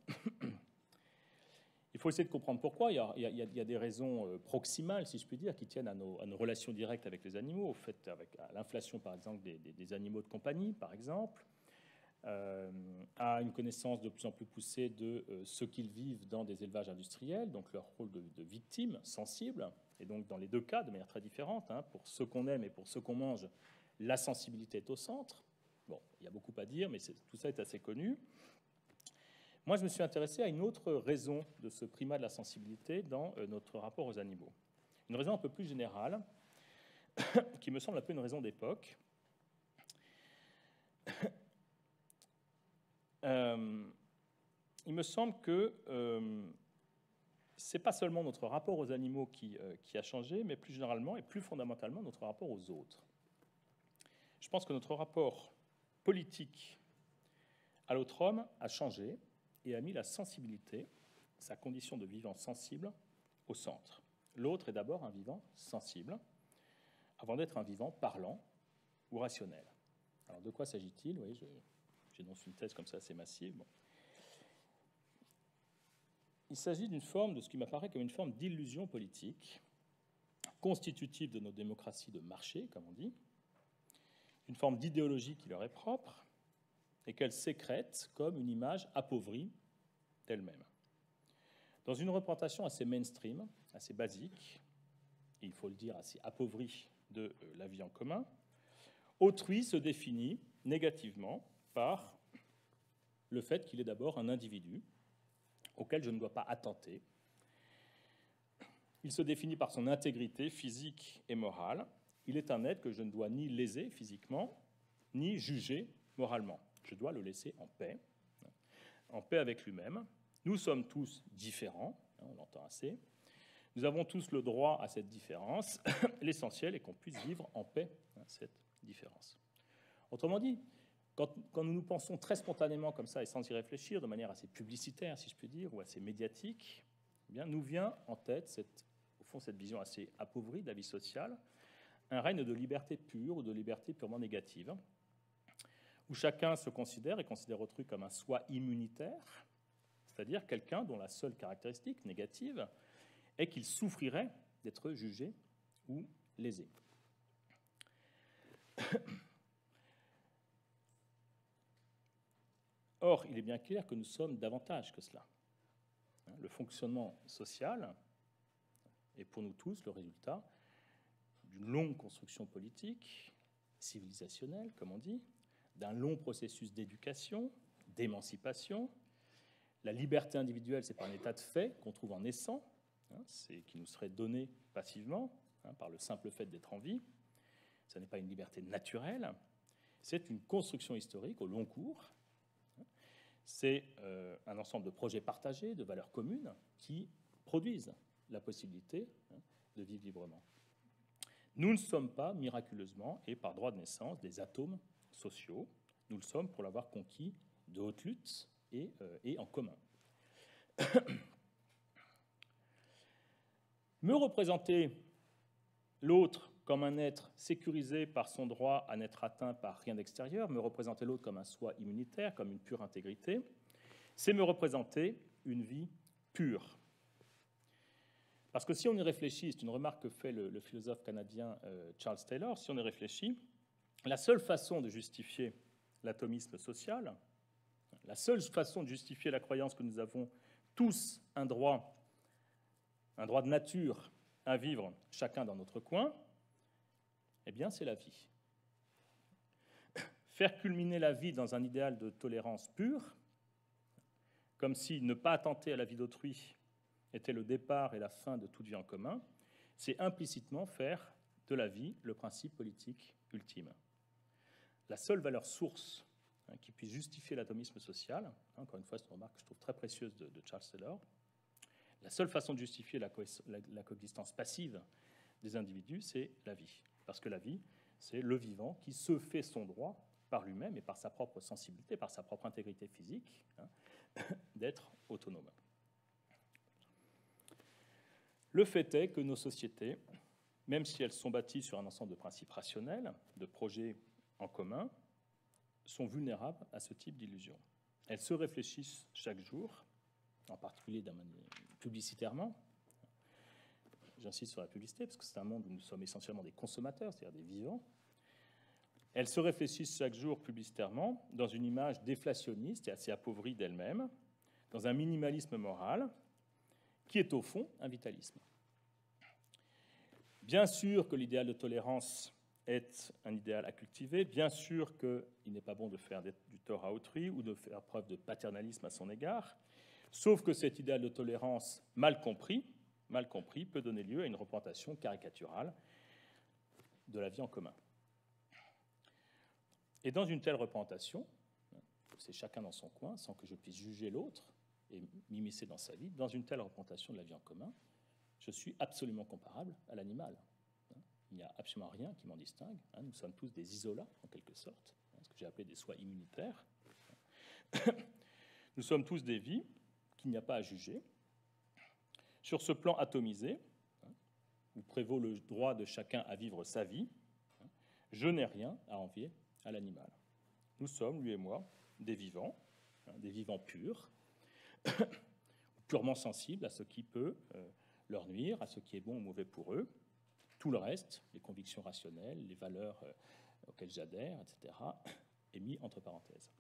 Il faut essayer de comprendre pourquoi. Il y a, il y a, il y a des raisons proximales, si je puis dire, qui tiennent à nos, à nos relations directes avec les animaux, au fait, avec à l'inflation, par exemple, des, des, des animaux de compagnie, par exemple, euh, à une connaissance de plus en plus poussée de euh, ce qu'ils vivent dans des élevages industriels, donc leur rôle de, de victime sensible, et donc dans les deux cas, de manière très différente, hein, pour ceux qu'on aime et pour ceux qu'on mange, la sensibilité est au centre. Bon, il y a beaucoup à dire, mais tout ça est assez connu. Moi, je me suis intéressé à une autre raison de ce primat de la sensibilité dans notre rapport aux animaux. Une raison un peu plus générale, qui me semble un peu une raison d'époque. Euh, il me semble que euh, ce n'est pas seulement notre rapport aux animaux qui, euh, qui a changé, mais plus généralement et plus fondamentalement notre rapport aux autres. Je pense que notre rapport politique à l'autre homme a changé et a mis la sensibilité, sa condition de vivant sensible, au centre. L'autre est d'abord un vivant sensible, avant d'être un vivant parlant ou rationnel. Alors de quoi s'agit-il? Oui, je, j'énonce une thèse comme ça assez massive. Bon. Il s'agit d'une forme, de ce qui m'apparaît comme une forme d'illusion politique, constitutive de nos démocraties de marché, comme on dit, une forme d'idéologie qui leur est propre, et qu'elle sécrète comme une image appauvrie d'elle-même. Dans une représentation assez mainstream, assez basique, et il faut le dire assez appauvrie de la vie en commun, autrui se définit négativement par le fait qu'il est d'abord un individu auquel je ne dois pas attenter. Il se définit par son intégrité physique et morale. Il est un être que je ne dois ni léser physiquement, ni juger moralement. Je dois le laisser en paix, en paix avec lui-même. Nous sommes tous différents, on l'entend assez. Nous avons tous le droit à cette différence. L'essentiel est qu'on puisse vivre en paix cette différence. Autrement dit, quand, quand nous nous pensons très spontanément comme ça et sans y réfléchir, de manière assez publicitaire, si je puis dire, ou assez médiatique, eh bien, nous vient en tête, cette, au fond, cette vision assez appauvrie de la vie sociale, un règne de liberté pure ou de liberté purement négative, où chacun se considère et considère autrui comme un soi immunitaire, c'est-à-dire quelqu'un dont la seule caractéristique négative est qu'il souffrirait d'être jugé ou lésé. Or, il est bien clair que nous sommes davantage que cela. Le fonctionnement social est pour nous tous le résultat d'une longue construction politique, civilisationnelle, comme on dit, d'un long processus d'éducation, d'émancipation. La liberté individuelle, ce n'est pas un état de fait qu'on trouve en naissant, hein, c'est qui nous serait donné passivement, hein, par le simple fait d'être en vie. Ce n'est pas une liberté naturelle, c'est une construction historique au long cours. C'est euh, un ensemble de projets partagés, de valeurs communes, qui produisent la possibilité, hein, de vivre librement. Nous ne sommes pas, miraculeusement, et par droit de naissance, des atomes sociaux. Nous le sommes pour l'avoir conquis de haute lutte et, euh, et en commun. Me représenter l'autre comme un être sécurisé par son droit à n'être atteint par rien d'extérieur, me représenter l'autre comme un soi immunitaire, comme une pure intégrité, c'est me représenter une vie pure. Parce que si on y réfléchit, c'est une remarque que fait le, le philosophe canadien euh, Charles Taylor, si on y réfléchit, la seule façon de justifier l'atomisme social, la seule façon de justifier la croyance que nous avons tous un droit, un droit de nature à vivre chacun dans notre coin, eh bien, c'est la vie. Faire culminer la vie dans un idéal de tolérance pure, comme si ne pas attenter à la vie d'autrui était le départ et la fin de toute vie en commun, c'est implicitement faire de la vie le principe politique ultime. La seule valeur source hein, qui puisse justifier l'atomisme social, hein, encore une fois, c'est une remarque que je trouve très précieuse de, de Charles Taylor, la seule façon de justifier la, co la, la coexistence passive des individus, c'est la vie. Parce que la vie, c'est le vivant qui se fait son droit par lui-même et par sa propre sensibilité, par sa propre intégrité physique, hein, d'être autonome. Le fait est que nos sociétés, même si elles sont bâties sur un ensemble de principes rationnels, de projets en commun, sont vulnérables à ce type d'illusion. Elles se réfléchissent chaque jour, en particulier publicitairement. J'insiste sur la publicité, parce que c'est un monde où nous sommes essentiellement des consommateurs, c'est-à-dire des vivants. Elles se réfléchissent chaque jour publicitairement dans une image déflationniste et assez appauvrie d'elles-mêmes, dans un minimalisme moral qui est au fond un vitalisme. Bien sûr que l'idéal de tolérance est un idéal à cultiver, bien sûr qu'il n'est pas bon de faire du tort à autrui ou de faire preuve de paternalisme à son égard, sauf que cet idéal de tolérance mal compris, mal compris peut donner lieu à une représentation caricaturale de la vie en commun. Et dans une telle représentation, c'est chacun dans son coin, sans que je puisse juger l'autre et m'immiscer dans sa vie, dans une telle représentation de la vie en commun, je suis absolument comparable à l'animal. Il n'y a absolument rien qui m'en distingue. Nous sommes tous des isolats, en quelque sorte, ce que j'ai appelé des soi immunitaires. Nous sommes tous des vies qu'il n'y a pas à juger. Sur ce plan atomisé, où prévaut le droit de chacun à vivre sa vie, je n'ai rien à envier à l'animal. Nous sommes, lui et moi, des vivants, des vivants purs, purement sensibles à ce qui peut euh, leur nuire, à ce qui est bon ou mauvais pour eux. Tout le reste, les convictions rationnelles, les valeurs euh, auxquelles j'adhère, et cetera, est mis entre parenthèses.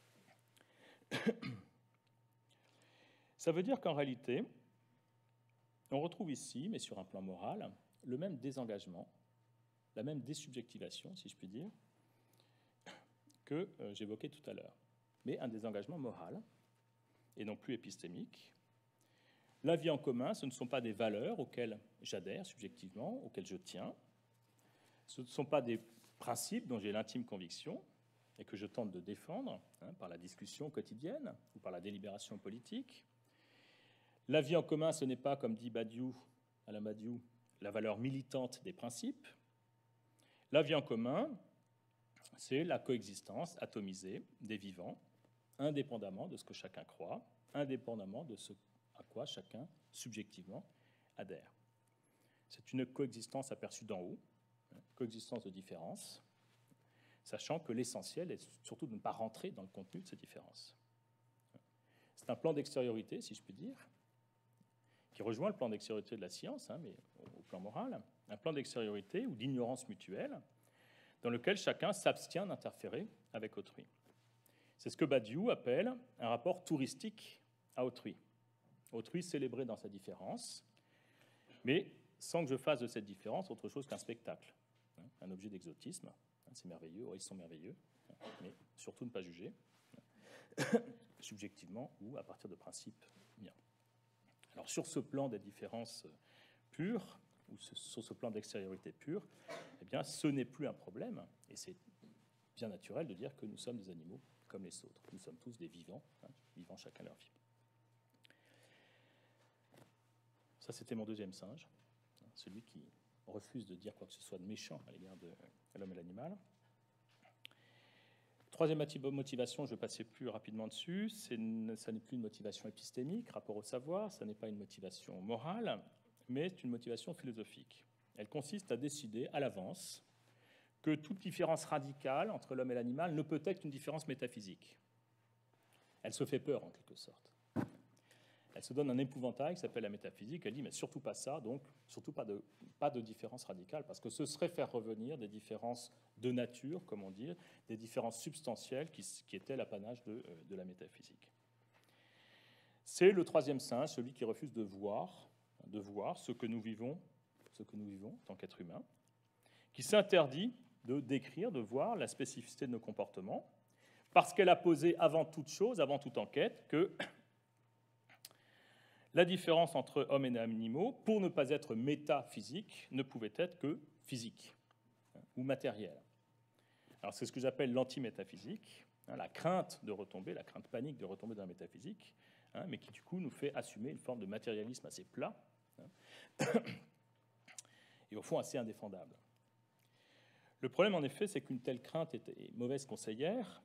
Ça veut dire qu'en réalité, on retrouve ici, mais sur un plan moral, le même désengagement, la même désubjectivation, si je puis dire, que euh, j'évoquais tout à l'heure. Mais un désengagement moral, et non plus épistémique. La vie en commun, ce ne sont pas des valeurs auxquelles j'adhère subjectivement, auxquelles je tiens. Ce ne sont pas des principes dont j'ai l'intime conviction et que je tente de défendre hein, par la discussion quotidienne ou par la délibération politique. La vie en commun, ce n'est pas, comme dit Badiou, Alain Badiou, la valeur militante des principes. La vie en commun, c'est la coexistence atomisée des vivants, indépendamment de ce que chacun croit, indépendamment de ce à quoi chacun, subjectivement, adhère. C'est une coexistence aperçue d'en haut, coexistence de différences, sachant que l'essentiel est surtout de ne pas rentrer dans le contenu de ces différences. C'est un plan d'extériorité, si je puis dire, qui rejoint le plan d'extériorité de la science, hein, mais au plan moral, un plan d'extériorité ou d'ignorance mutuelle, dans lequel chacun s'abstient d'interférer avec autrui. C'est ce que Badiou appelle un rapport touristique à autrui. Autrui célébré dans sa différence, mais sans que je fasse de cette différence autre chose qu'un spectacle, hein, un objet d'exotisme. Hein, c'est merveilleux, oh, ils sont merveilleux, hein, mais surtout ne pas juger, hein, subjectivement ou à partir de principes miens. Alors sur ce plan des différences pures, ou sur ce plan d'extériorité pure, eh bien, ce n'est plus un problème, et c'est bien naturel de dire que nous sommes des animaux comme les autres. Nous sommes tous des vivants, hein, vivant chacun leur vie. Ça, c'était mon deuxième singe, hein, celui qui refuse de dire quoi que ce soit de méchant à l'égard de l'homme et l'animal. Troisième motivation, je vais passer plus rapidement dessus, ça n'est plus une motivation épistémique, rapport au savoir, ça n'est pas une motivation morale, mais c'est une motivation philosophique. Elle consiste à décider à l'avance que toute différence radicale entre l'homme et l'animal ne peut être une différence métaphysique. Elle se fait peur, en quelque sorte. Elle se donne un épouvantail qui s'appelle la métaphysique. Elle dit, mais surtout pas ça, donc surtout pas de, pas de différence radicale, parce que ce serait faire revenir des différences de nature, comme on dit, des différences substantielles qui, qui étaient l'apanage de, de la métaphysique. C'est le troisième singe, celui qui refuse de voir, de voir ce que nous vivons, ce que nous vivons en tant qu'être humain, qui s'interdit de décrire, de voir la spécificité de nos comportements, parce qu'elle a posé avant toute chose, avant toute enquête, que la différence entre hommes et animaux, pour ne pas être métaphysique, ne pouvait être que physique hein, ou matérielle. Alors c'est ce que j'appelle l'anti-métaphysique, hein, la crainte de retomber, la crainte panique de retomber dans la métaphysique, hein, mais qui du coup nous fait assumer une forme de matérialisme assez plat, hein, et au fond assez indéfendable. Le problème, en effet, c'est qu'une telle crainte est, est mauvaise conseillère.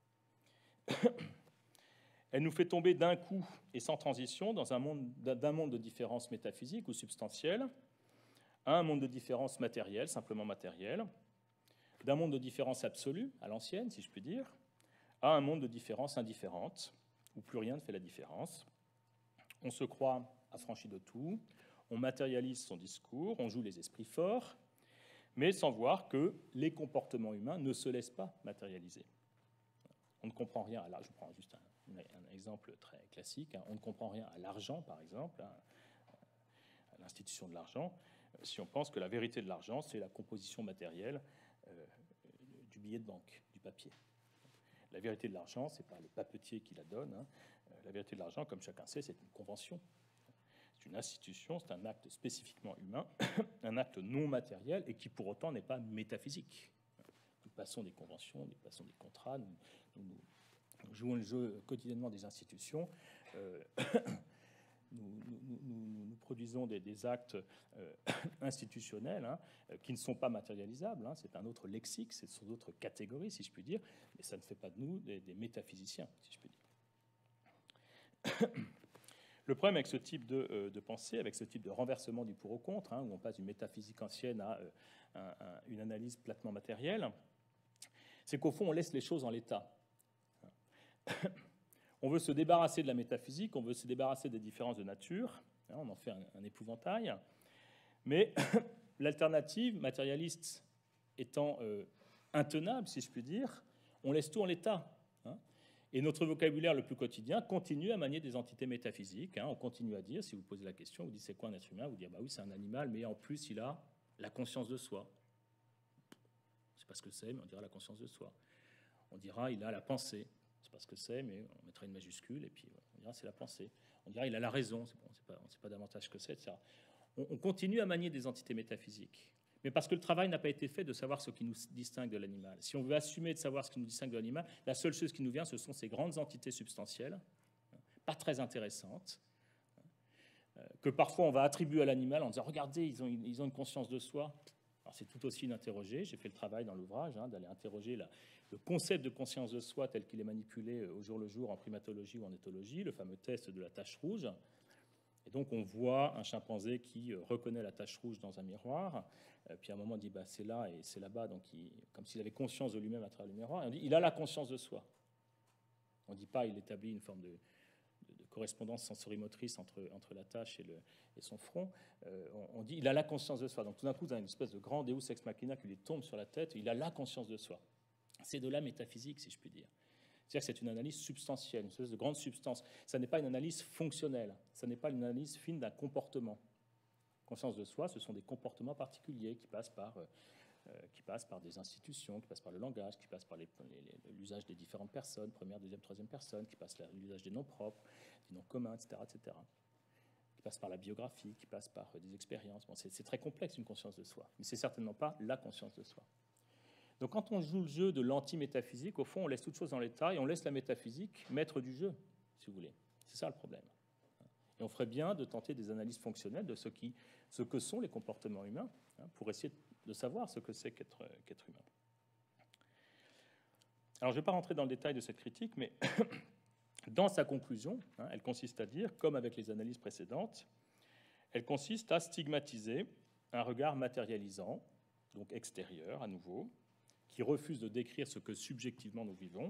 Elle nous fait tomber d'un coup et sans transition dans un monde, d'un monde de différence métaphysique ou substantielle à un monde de différence matérielle, simplement matérielle, d'un monde de différence absolue, à l'ancienne, si je puis dire, à un monde de différence indifférente, où plus rien ne fait la différence. On se croit affranchi de tout, on matérialise son discours, on joue les esprits forts, mais sans voir que les comportements humains ne se laissent pas matérialiser. On ne comprend rien. Là, je prends juste un, un exemple très classique. Hein. On ne comprend rien à l'argent, par exemple, hein, à l'institution de l'argent, si on pense que la vérité de l'argent, c'est la composition matérielle euh, du billet de banque, du papier. La vérité de l'argent, ce n'est pas le papetier qui la donne. Hein. La vérité de l'argent, comme chacun sait, c'est une convention. C'est une institution, c'est un acte spécifiquement humain, un acte non matériel et qui pour autant n'est pas métaphysique. Nous passons des conventions, nous passons des contrats, nous, nous, nous jouons le jeu quotidiennement des institutions, euh, nous, nous, nous, nous produisons des, des actes euh, institutionnels hein, qui ne sont pas matérialisables. Hein. C'est un autre lexique, c'est sur d'autres catégories, si je puis dire, mais ça ne fait pas de nous des, des métaphysiciens, si je puis dire. Le problème avec ce type de, euh, de pensée, avec ce type de renversement du pour au contre, hein, où on passe d'une métaphysique ancienne à euh, un, un, une analyse platement matérielle, c'est qu'au fond, on laisse les choses en l'état. On veut se débarrasser de la métaphysique, on veut se débarrasser des différences de nature, hein, on en fait un, un épouvantail, mais l'alternative matérialiste étant euh, intenable, si je puis dire, on laisse tout en l'état. Hein. Et notre vocabulaire le plus quotidien continue à manier des entités métaphysiques. Hein. On continue à dire, si vous posez la question, vous dites c'est quoi un être humain, vous dites bah oui c'est un animal, mais en plus il a la conscience de soi. Je ne sais pas ce que c'est, mais on dira la conscience de soi. On dira il a la pensée. Je ne sais pas ce que c'est, mais on mettra une majuscule et puis on dira c'est la pensée. On dira il a la raison. C'est bon, on ne sait pas davantage ce que c'est, et cetera. On, on continue à manier des entités métaphysiques. Mais parce que le travail n'a pas été fait de savoir ce qui nous distingue de l'animal. Si on veut assumer de savoir ce qui nous distingue de l'animal, la seule chose qui nous vient, ce sont ces grandes entités substantielles, pas très intéressantes, que parfois on va attribuer à l'animal en disant « Regardez, ils ont, ils ont une conscience de soi ». Alors c'est tout aussi ininterrogé. J'ai fait le travail dans l'ouvrage hein, d'aller interroger la, le concept de conscience de soi tel qu'il est manipulé au jour le jour en primatologie ou en éthologie, le fameux test de la tache rouge. Et donc on voit un chimpanzé qui reconnaît la tache rouge dans un miroir, puis à un moment on dit bah, c'est là et c'est là-bas, donc il, comme s'il avait conscience de lui-même à travers le miroir, et on dit il a la conscience de soi. On ne dit pas il établit une forme de, de, de correspondance sensorimotrice entre, entre la tache et, le, et son front, euh, on, on dit il a la conscience de soi. Donc tout d'un coup, vous avez une espèce de grand Deus ex machina qui lui tombe sur la tête, il a la conscience de soi. C'est de la métaphysique, si je puis dire. C'est-à-dire que c'est une analyse substantielle, une espèce de grande substance. Ça n'est pas une analyse fonctionnelle, ça n'est pas une analyse fine d'un comportement. Conscience de soi, ce sont des comportements particuliers qui passent par, euh, qui passent par des institutions, qui passent par le langage, qui passent par les, les, l'usage des différentes personnes, première, deuxième, troisième personne, qui passent par l'usage des noms propres, des noms communs, et cetera, et cetera. Qui passent par la biographie, qui passent par des expériences. Bon, c'est, c'est très complexe, une conscience de soi, mais c'est certainement pas la conscience de soi. Donc quand on joue le jeu de l'anti-métaphysique, au fond, on laisse toute chose dans l'état et on laisse la métaphysique maître du jeu, si vous voulez. C'est ça le problème. Et on ferait bien de tenter des analyses fonctionnelles de ce, qui, ce que sont les comportements humains hein, pour essayer de savoir ce que c'est qu'être, qu'être humain. Alors je ne vais pas rentrer dans le détail de cette critique, mais dans sa conclusion, hein, elle consiste à dire, comme avec les analyses précédentes, elle consiste à stigmatiser un regard matérialisant, donc extérieur à nouveau, qui refuse de décrire ce que subjectivement nous vivons,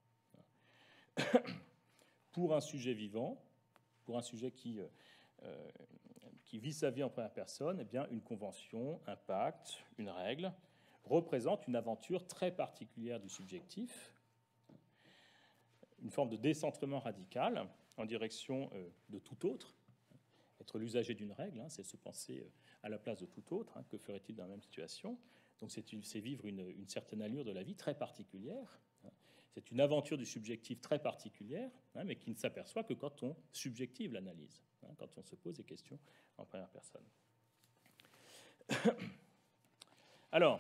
pour un sujet vivant, pour un sujet qui, euh, qui vit sa vie en première personne, eh bien, une convention, un pacte, une règle, représente une aventure très particulière du subjectif, une forme de décentrement radical en direction euh, de tout autre. Être l'usager d'une règle, hein, c'est se penser à la place de tout autre. Hein, que ferait-il dans la même situation ? Donc c'est, une, c'est vivre une, une certaine allure de la vie très particulière. Hein. C'est une aventure du subjectif très particulière, hein, mais qui ne s'aperçoit que quand on subjective l'analyse, hein, quand on se pose des questions en première personne. Alors,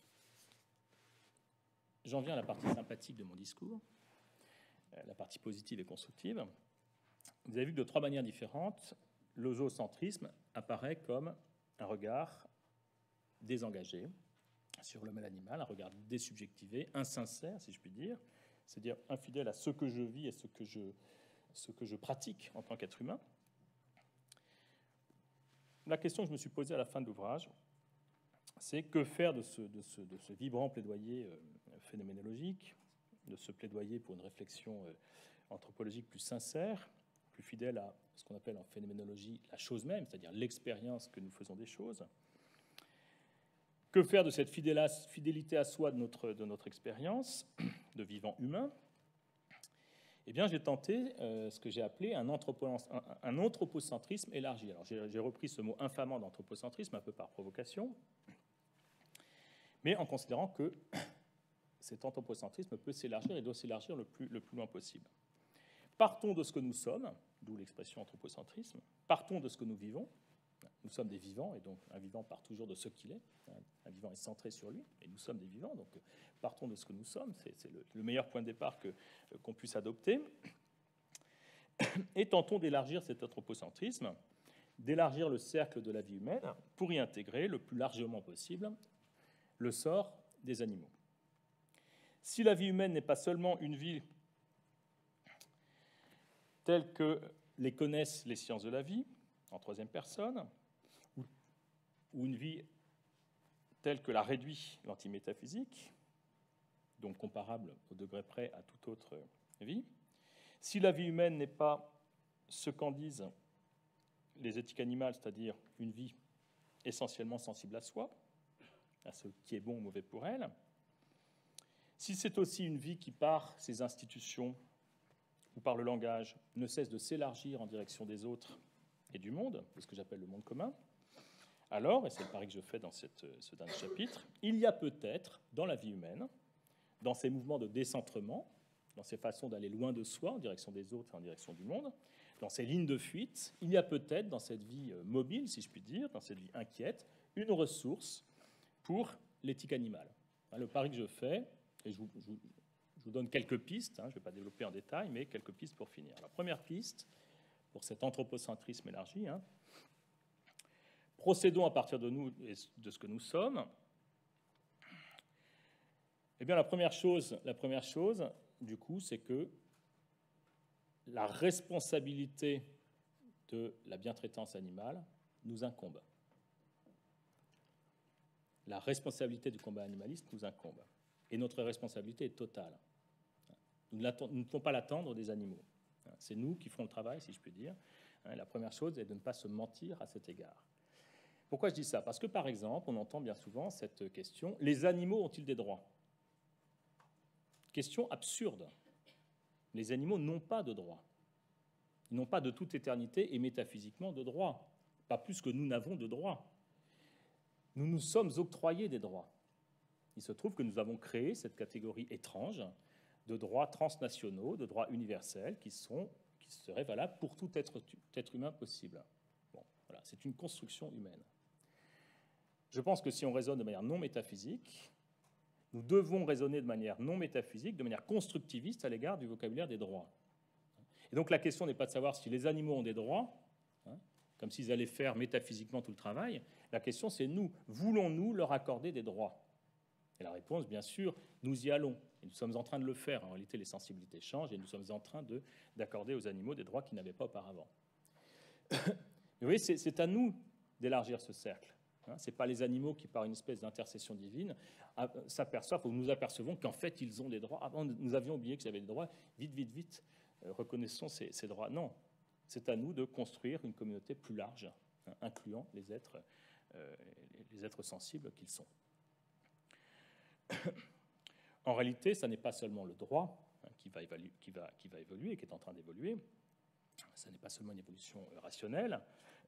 j'en viens à la partie sympathique de mon discours, la partie positive et constructive. Vous avez vu que de trois manières différentes, l'oseocentrisme apparaît comme un regard désengagé sur le mal animal, un regard désubjectivé, insincère, si je puis dire, c'est-à-dire infidèle à ce que je vis et ce que je, ce que je pratique en tant qu'être humain. La question que je me suis posée à la fin de l'ouvrage, c'est que faire de ce, de ce, de ce vibrant plaidoyer euh, phénoménologique, de ce plaidoyer pour une réflexion euh, anthropologique plus sincère, plus fidèle à ce qu'on appelle en phénoménologie la chose même, c'est-à-dire l'expérience que nous faisons des choses. Que faire de cette fidélité à soi de notre, de notre expérience de vivant humain? Eh bien, j'ai tenté euh, ce que j'ai appelé un, un, un anthropocentrisme élargi. Alors, j'ai, j'ai repris ce mot infamant d'anthropocentrisme, un peu par provocation, mais en considérant que cet anthropocentrisme peut s'élargir et doit s'élargir le plus, le plus loin possible. Partons de ce que nous sommes, d'où l'expression anthropocentrisme, partons de ce que nous vivons. Nous sommes des vivants, et donc un vivant part toujours de ce qu'il est. Un vivant est centré sur lui, et nous sommes des vivants, donc partons de ce que nous sommes. C'est, c'est le, le meilleur point de départ que, qu'on puisse adopter. Et tentons d'élargir cet anthropocentrisme, d'élargir le cercle de la vie humaine pour y intégrer le plus largement possible le sort des animaux. Si la vie humaine n'est pas seulement une vie telle que les connaissent les sciences de la vie, en troisième personne, ou, ou une vie telle que la réduit l'antimétaphysique, donc comparable au degré près à toute autre vie, si la vie humaine n'est pas ce qu'en disent les éthiques animales, c'est-à-dire une vie essentiellement sensible à soi, à ce qui est bon ou mauvais pour elle, si c'est aussi une vie qui, par ses institutions ou par le langage, ne cesse de s'élargir en direction des autres et du monde, de ce que j'appelle le monde commun, alors, et c'est le pari que je fais dans cette, ce dernier chapitre, il y a peut-être dans la vie humaine, dans ces mouvements de décentrement, dans ces façons d'aller loin de soi, en direction des autres et en direction du monde, dans ces lignes de fuite, il y a peut-être dans cette vie mobile, si je puis dire, dans cette vie inquiète, une ressource pour l'éthique animale. Le pari que je fais, et je vous, je vous, je vous donne quelques pistes, hein, je ne vais pas développer en détail, mais quelques pistes pour finir. La première piste, pour cet anthropocentrisme élargi, hein, procédons à partir de nous et de ce que nous sommes. Eh bien, la première chose, la première chose, du coup, c'est que la responsabilité de la bientraitance animale nous incombe. La responsabilité du combat animaliste nous incombe. Et notre responsabilité est totale. Nous ne pouvons pas l'attendre des animaux. C'est nous qui ferons le travail, si je puis dire. La première chose est de ne pas se mentir à cet égard. Pourquoi je dis ça? Parce que, par exemple, on entend bien souvent cette question, les animaux ont-ils des droits? Question absurde. Les animaux n'ont pas de droits. Ils n'ont pas de toute éternité et métaphysiquement de droits. Pas plus que nous n'avons de droits. Nous nous sommes octroyés des droits. Il se trouve que nous avons créé cette catégorie étrange de droits transnationaux, de droits universels qui, sont, qui seraient valables pour tout être, être humain possible. Bon, voilà, c'est une construction humaine. Je pense que si on raisonne de manière non métaphysique, nous devons raisonner de manière non métaphysique, de manière constructiviste à l'égard du vocabulaire des droits. Et donc la question n'est pas de savoir si les animaux ont des droits, hein, comme s'ils allaient faire métaphysiquement tout le travail. La question, c'est nous, voulons-nous leur accorder des droits? Et la réponse, bien sûr, nous y allons. Et nous sommes en train de le faire. En réalité, les sensibilités changent et nous sommes en train de, d'accorder aux animaux des droits qu'ils n'avaient pas auparavant. Mais vous voyez, c'est, c'est à nous d'élargir ce cercle. Hein, ce n'est pas les animaux qui, par une espèce d'intercession divine, s'aperçoivent ou nous apercevons qu'en fait, ils ont des droits. Avant, nous avions oublié qu'ils avaient des droits. Vite, vite, vite, euh, reconnaissons ces, ces droits. Non, c'est à nous de construire une communauté plus large, hein, incluant les êtres, euh, les êtres sensibles qu'ils sont. En réalité, ça n'est pas seulement le droit hein, qui, va évaluer, qui, va, qui va évoluer, qui est en train d'évoluer. Ça n'est pas seulement une évolution rationnelle.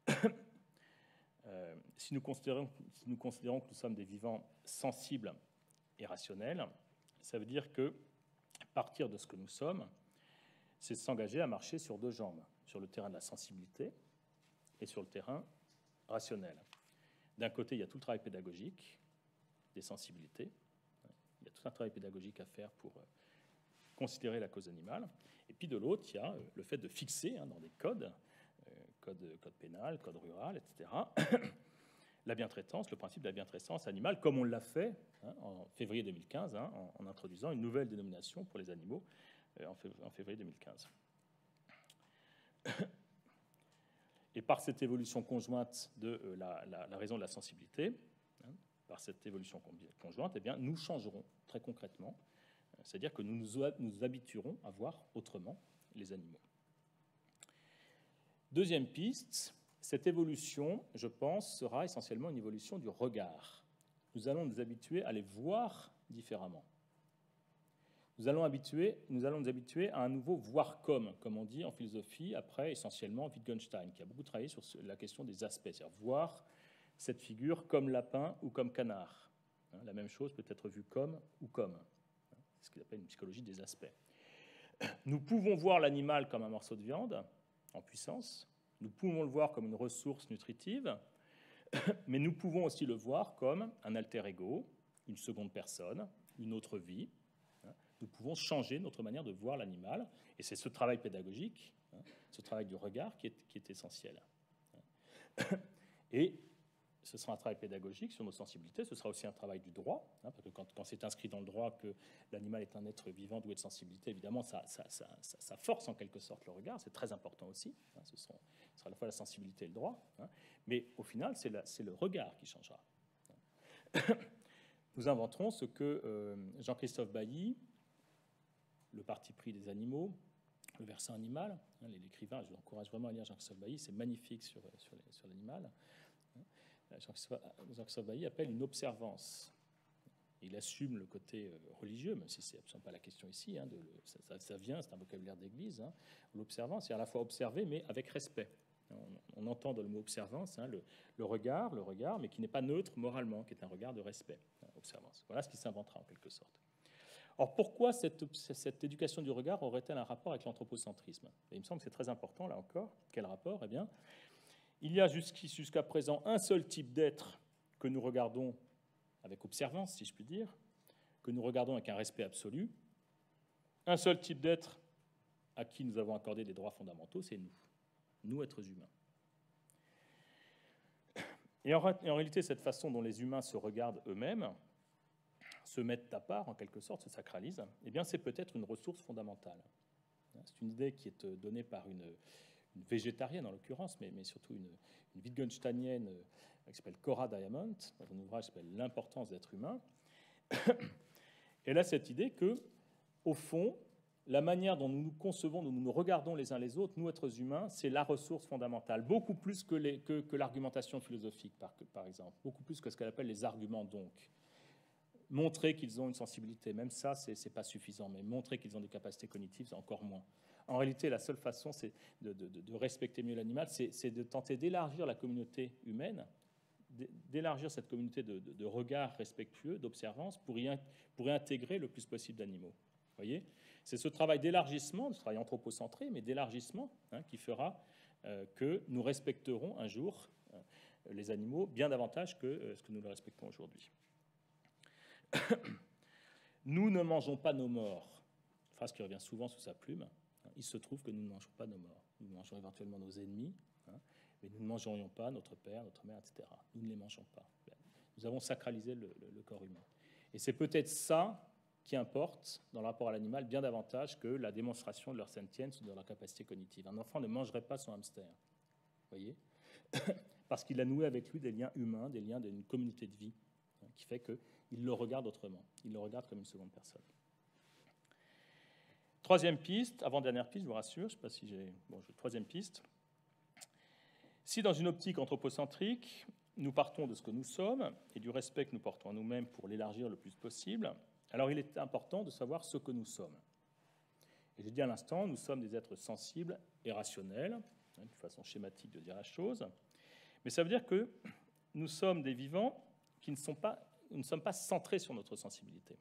Euh, si, nous considérons, si nous considérons que nous sommes des vivants sensibles et rationnels, ça veut dire que partir de ce que nous sommes, c'est s'engager à marcher sur deux jambes, sur le terrain de la sensibilité et sur le terrain rationnel. D'un côté, il y a tout le travail pédagogique, des sensibilités. Il y a tout un travail pédagogique à faire pour euh, considérer la cause animale. Et puis de l'autre, il y a euh, le fait de fixer hein, dans des codes, euh, code, code pénal, code rural, et cetera, la bientraitance, le principe de la bientraitance animale, comme on l'a fait hein, en février deux mille quinze, hein, en, en introduisant une nouvelle dénomination pour les animaux euh, en, fév- en février deux mille quinze. Et par cette évolution conjointe de euh, la, la, la raison de la sensibilité, hein, par cette évolution conjointe, eh bien, nous changerons très concrètement, euh, c'est-à-dire que nous nous, nous habituerons à voir autrement les animaux. Deuxième piste, cette évolution, je pense, sera essentiellement une évolution du regard. Nous allons nous habituer à les voir différemment. Nous allons, habituer, nous allons nous habituer à un nouveau voir comme, comme on dit en philosophie, après essentiellement Wittgenstein, qui a beaucoup travaillé sur la question des aspects, c'est-à-dire voir cette figure comme lapin ou comme canard. La même chose peut être vue comme ou comme. C'est ce qu'il appelle une psychologie des aspects. Nous pouvons voir l'animal comme un morceau de viande en puissance, nous pouvons le voir comme une ressource nutritive, mais nous pouvons aussi le voir comme un alter ego, une seconde personne, une autre vie. Nous pouvons changer notre manière de voir l'animal, et c'est ce travail pédagogique, hein, ce travail du regard qui est, qui est essentiel. Et ce sera un travail pédagogique sur nos sensibilités, ce sera aussi un travail du droit, hein, parce que quand, quand c'est inscrit dans le droit que l'animal est un être vivant doué de sensibilité, évidemment, ça, ça, ça, ça, ça force en quelque sorte le regard, c'est très important aussi, hein, ce, sont, ce sera à la fois la sensibilité et le droit, hein, mais au final, c'est, la, c'est le regard qui changera. Nous inventerons ce que euh, Jean-Christophe Bailly, le parti pris des animaux, le versant animal, hein, l'écrivain, je vous encourage vraiment à lire Jean-Christophe Bailly, c'est magnifique sur, sur, les, sur l'animal. Jean-Christophe Bailly appelle une observance. Il assume le côté religieux, même si ce n'est absolument pas la question ici, hein, de, ça, ça, ça vient, c'est un vocabulaire d'église. Hein. L'observance, c'est à la fois observer, mais avec respect. On, on entend dans le mot observance hein, le, le regard, le regard, mais qui n'est pas neutre moralement, qui est un regard de respect. Hein, observance. Voilà ce qui s'inventera en quelque sorte. Or, pourquoi cette, cette éducation du regard aurait-elle un rapport avec l'anthropocentrisme ? Et il me semble que c'est très important, là encore. Quel rapport ? Eh bien, il y a jusqu'à présent un seul type d'être que nous regardons avec observance, si je puis dire, que nous regardons avec un respect absolu. Un seul type d'être à qui nous avons accordé des droits fondamentaux, c'est nous, nous êtres humains. Et en, en réalité, cette façon dont les humains se regardent eux-mêmes, se mettent à part, en quelque sorte, se sacralisent, eh bien, c'est peut-être une ressource fondamentale. C'est une idée qui est donnée par une, une végétarienne, en l'occurrence, mais, mais surtout une, une Wittgensteinienne qui s'appelle Cora Diamond, dans un ouvrage qui s'appelle « L'importance d'être humain ». Elle a cette idée que, au fond, la manière dont nous nous concevons, dont nous nous regardons les uns les autres, nous, êtres humains, c'est la ressource fondamentale, beaucoup plus que, les, que, que l'argumentation philosophique, par, par exemple, beaucoup plus que ce qu'elle appelle les arguments donc. Montrer qu'ils ont une sensibilité, même ça, ce n'est pas suffisant, mais montrer qu'ils ont des capacités cognitives, c'est encore moins. En réalité, la seule façon c'est de, de, de respecter mieux l'animal, c'est, c'est de tenter d'élargir la communauté humaine, d'élargir cette communauté de, de, de regards respectueux, d'observance, pour y, pour y intégrer le plus possible d'animaux. Vous voyez ? C'est ce travail d'élargissement, ce travail anthropocentré, mais d'élargissement, hein, qui fera euh, que nous respecterons un jour euh, les animaux bien davantage que euh, ce que nous le respectons aujourd'hui. Nous ne mangeons pas nos morts. Phrase qui revient souvent sous sa plume. Il se trouve que nous ne mangeons pas nos morts. Nous mangeons éventuellement nos ennemis, hein, mais nous ne mangerions pas notre père, notre mère, et cetera. Nous ne les mangeons pas. Nous avons sacralisé le, le, le corps humain. Et c'est peut-être ça qui importe dans le rapport à l'animal bien davantage que la démonstration de leur sentience ou de leur capacité cognitive. Un enfant ne mangerait pas son hamster, vous voyez, parce qu'il a noué avec lui des liens humains, des liens d'une communauté de vie, hein, qui fait que il le regarde autrement. Il le regarde comme une seconde personne. Troisième piste, avant-dernière piste, je vous rassure, je ne sais pas si j'ai... Bon, je... troisième piste. Si dans une optique anthropocentrique, nous partons de ce que nous sommes et du respect que nous portons à nous-mêmes pour l'élargir le plus possible, alors il est important de savoir ce que nous sommes. Et j'ai dit à l'instant, nous sommes des êtres sensibles et rationnels, hein, une façon schématique de dire la chose, mais ça veut dire que nous sommes des vivants qui ne sont pas... Nous ne sommes pas centrés sur notre sensibilité.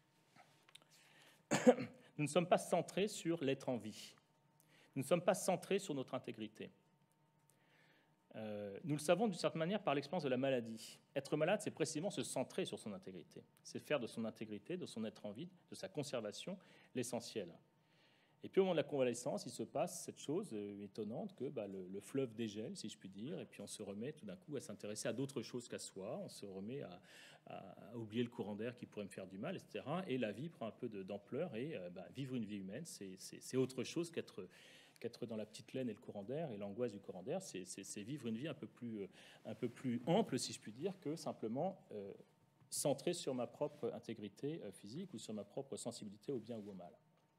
Nous ne sommes pas centrés sur l'être en vie. Nous ne sommes pas centrés sur notre intégrité. Euh, nous le savons d'une certaine manière par l'expérience de la maladie. Être malade, c'est précisément se centrer sur son intégrité. C'est faire de son intégrité, de son être en vie, de sa conservation, l'essentiel. Et puis au moment de la convalescence, il se passe cette chose euh, étonnante que bah, le, le fleuve dégèle, si je puis dire, et puis on se remet tout d'un coup à s'intéresser à d'autres choses qu'à soi, on se remet à, à, à oublier le courant d'air qui pourrait me faire du mal, et cetera. Et la vie prend un peu de, d'ampleur, et euh, bah, vivre une vie humaine, c'est, c'est, c'est autre chose qu'être, qu'être dans la petite laine et le courant d'air, et l'angoisse du courant d'air, c'est, c'est, c'est vivre une vie un peu plus, un peu plus ample, si je puis dire, que simplement euh, centrée sur ma propre intégrité euh, physique ou sur ma propre sensibilité au bien ou au mal.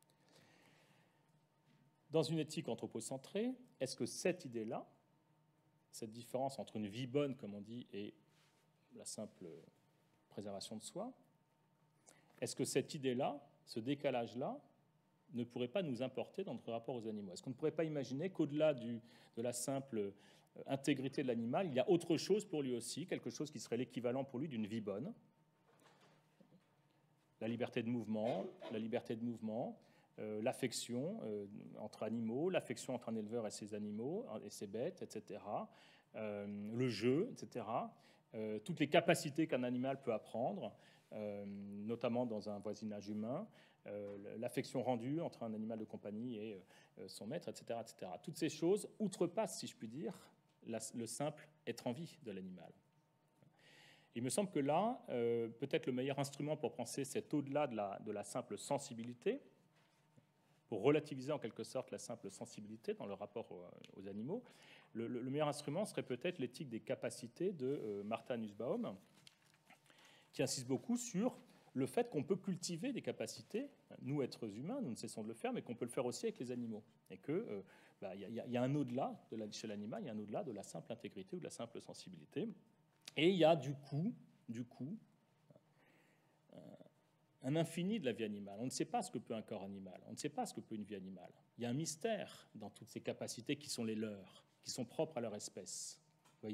Dans une éthique anthropocentrée, est-ce que cette idée-là, cette différence entre une vie bonne, comme on dit, et la simple préservation de soi, est-ce que cette idée-là, ce décalage-là, ne pourrait pas nous importer dans notre rapport aux animaux? Est-ce qu'on ne pourrait pas imaginer qu'au-delà du, de la simple intégrité de l'animal, il y a autre chose pour lui aussi, quelque chose qui serait l'équivalent pour lui d'une vie bonne? La liberté de mouvement, la liberté de mouvement, Euh, l'affection euh, entre animaux, l'affection entre un éleveur et ses animaux et ses bêtes, et cetera. Euh, le jeu, et cetera. Euh, toutes les capacités qu'un animal peut apprendre, euh, notamment dans un voisinage humain, euh, l'affection rendue entre un animal de compagnie et euh, son maître, et cetera, et cetera. Toutes ces choses outrepassent, si je puis dire, la, le simple être en vie de l'animal. Il me semble que là, euh, peut-être le meilleur instrument pour penser c'est au-delà de la, de la simple sensibilité, pour relativiser en quelque sorte la simple sensibilité dans le rapport aux, aux animaux, le, le, le meilleur instrument serait peut-être l'éthique des capacités de euh, Martha Nussbaum, qui insiste beaucoup sur le fait qu'on peut cultiver des capacités, nous êtres humains, nous ne cessons de le faire, mais qu'on peut le faire aussi avec les animaux, et que euh, bah, y, y, y a un au-delà de la, chez l'animal, il y a un au-delà de la simple intégrité ou de la simple sensibilité, et il y a du coup, du coup, euh, un infini de la vie animale. On ne sait pas ce que peut un corps animal, on ne sait pas ce que peut une vie animale. Il y a un mystère dans toutes ces capacités qui sont les leurs, qui sont propres à leur espèce. Vous voyez ?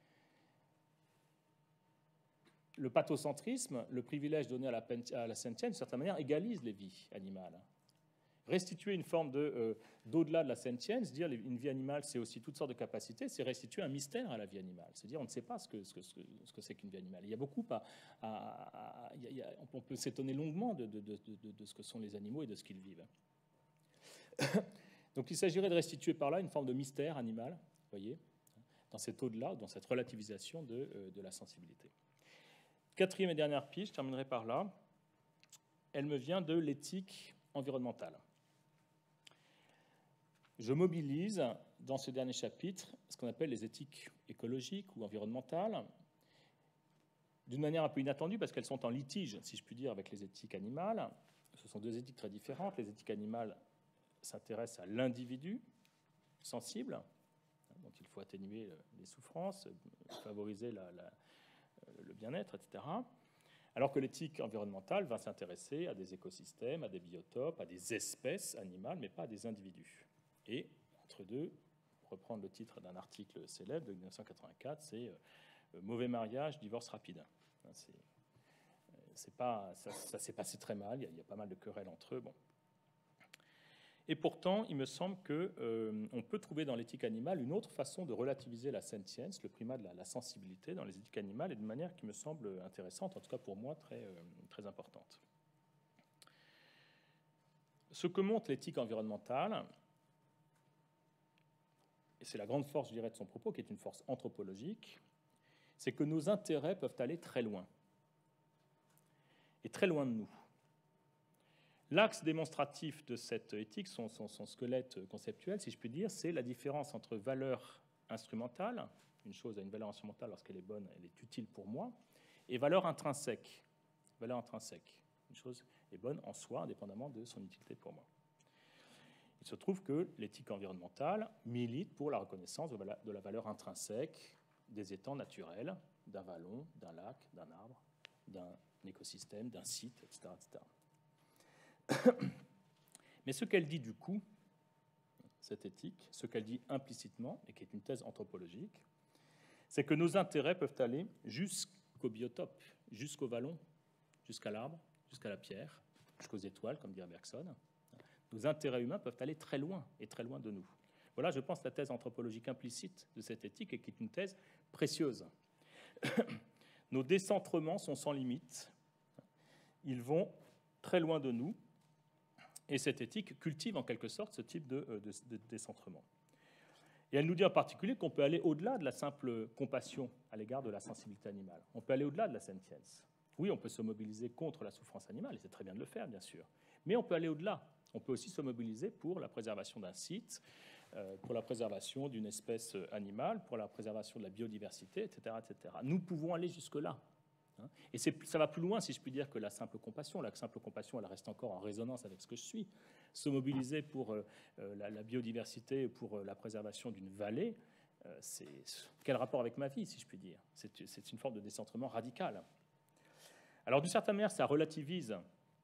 Le pathocentrisme, le privilège donné à la, à la sentience, d'une certaine manière, égalise les vies animales. Restituer une forme de, euh, d'au-delà de la sentience, dire une vie animale, c'est aussi toutes sortes de capacités, c'est restituer un mystère à la vie animale. C'est-à-dire, on ne sait pas ce que, ce que, ce que c'est qu'une vie animale. Il y a beaucoup à... à, à il y a, on peut s'étonner longuement de, de, de, de, de ce que sont les animaux et de ce qu'ils vivent. Donc, il s'agirait de restituer par là une forme de mystère animal, vous voyez, dans cet au-delà, dans cette relativisation de, euh, de la sensibilité. Quatrième et dernière piste, je terminerai par là, elle me vient de l'éthique environnementale. Je mobilise dans ce dernier chapitre ce qu'on appelle les éthiques écologiques ou environnementales, d'une manière un peu inattendue parce qu'elles sont en litige, si je puis dire, avec les éthiques animales. Ce sont deux éthiques très différentes. Les éthiques animales s'intéressent à l'individu sensible, dont il faut atténuer les souffrances, favoriser la, la, le bien-être, et cetera. Alors que l'éthique environnementale va s'intéresser à des écosystèmes, à des biotopes, à des espèces animales, mais pas à des individus. Et entre deux, pour reprendre le titre d'un article célèbre de mille neuf cent quatre-vingt-quatre, c'est euh, mauvais mariage, divorce rapide. C'est, c'est pas, ça, ça s'est passé très mal, il y, a, il y a pas mal de querelles entre eux. Bon. Et pourtant, il me semble qu'on euh, peut trouver dans l'éthique animale une autre façon de relativiser la sentience, le primat de la, la sensibilité dans les éthiques animales, et d'une manière qui me semble intéressante, en tout cas pour moi très, euh, très importante. Ce que montre l'éthique environnementale, et c'est la grande force, je dirais, de son propos, qui est une force anthropologique, c'est que nos intérêts peuvent aller très loin, et très loin de nous. L'axe démonstratif de cette éthique, son, son, son squelette conceptuel, si je puis dire, c'est la différence entre valeur instrumentale, une chose a une valeur instrumentale lorsqu'elle est bonne, elle est utile pour moi, et valeur intrinsèque, valeur intrinsèque, une chose est bonne en soi, indépendamment de son utilité pour moi. Il se trouve que l'éthique environnementale milite pour la reconnaissance de la valeur intrinsèque des étangs naturels, d'un vallon, d'un lac, d'un arbre, d'un écosystème, d'un site, et cetera, et cetera. Mais ce qu'elle dit du coup, cette éthique, ce qu'elle dit implicitement, et qui est une thèse anthropologique, c'est que nos intérêts peuvent aller jusqu'au biotope, jusqu'au vallon, jusqu'à l'arbre, jusqu'à la pierre, jusqu'aux étoiles, comme dirait Bergson. Nos intérêts humains peuvent aller très loin, et très loin de nous. Voilà, je pense, la thèse anthropologique implicite de cette éthique, et qui est une thèse précieuse. Nos décentrements sont sans limite. Ils vont très loin de nous. Et cette éthique cultive en quelque sorte ce type de, de, de décentrement. Et elle nous dit en particulier qu'on peut aller au-delà de la simple compassion à l'égard de la sensibilité animale. On peut aller au-delà de la sentience. Oui, on peut se mobiliser contre la souffrance animale, et c'est très bien de le faire, bien sûr. Mais on peut aller au-delà. On peut aussi se mobiliser pour la préservation d'un site, euh, pour la préservation d'une espèce animale, pour la préservation de la biodiversité, et cetera, et cetera. Nous pouvons aller jusque-là. Et ça va plus loin, si je puis dire, que la simple compassion. La simple compassion, elle reste encore en résonance avec ce que je suis. Se mobiliser pour euh, la, la biodiversité, pour euh, la préservation d'une vallée, euh, c'est quel rapport avec ma vie, si je puis dire? C'est une forme de décentrement radical. Alors, d'une certaine manière, ça relativise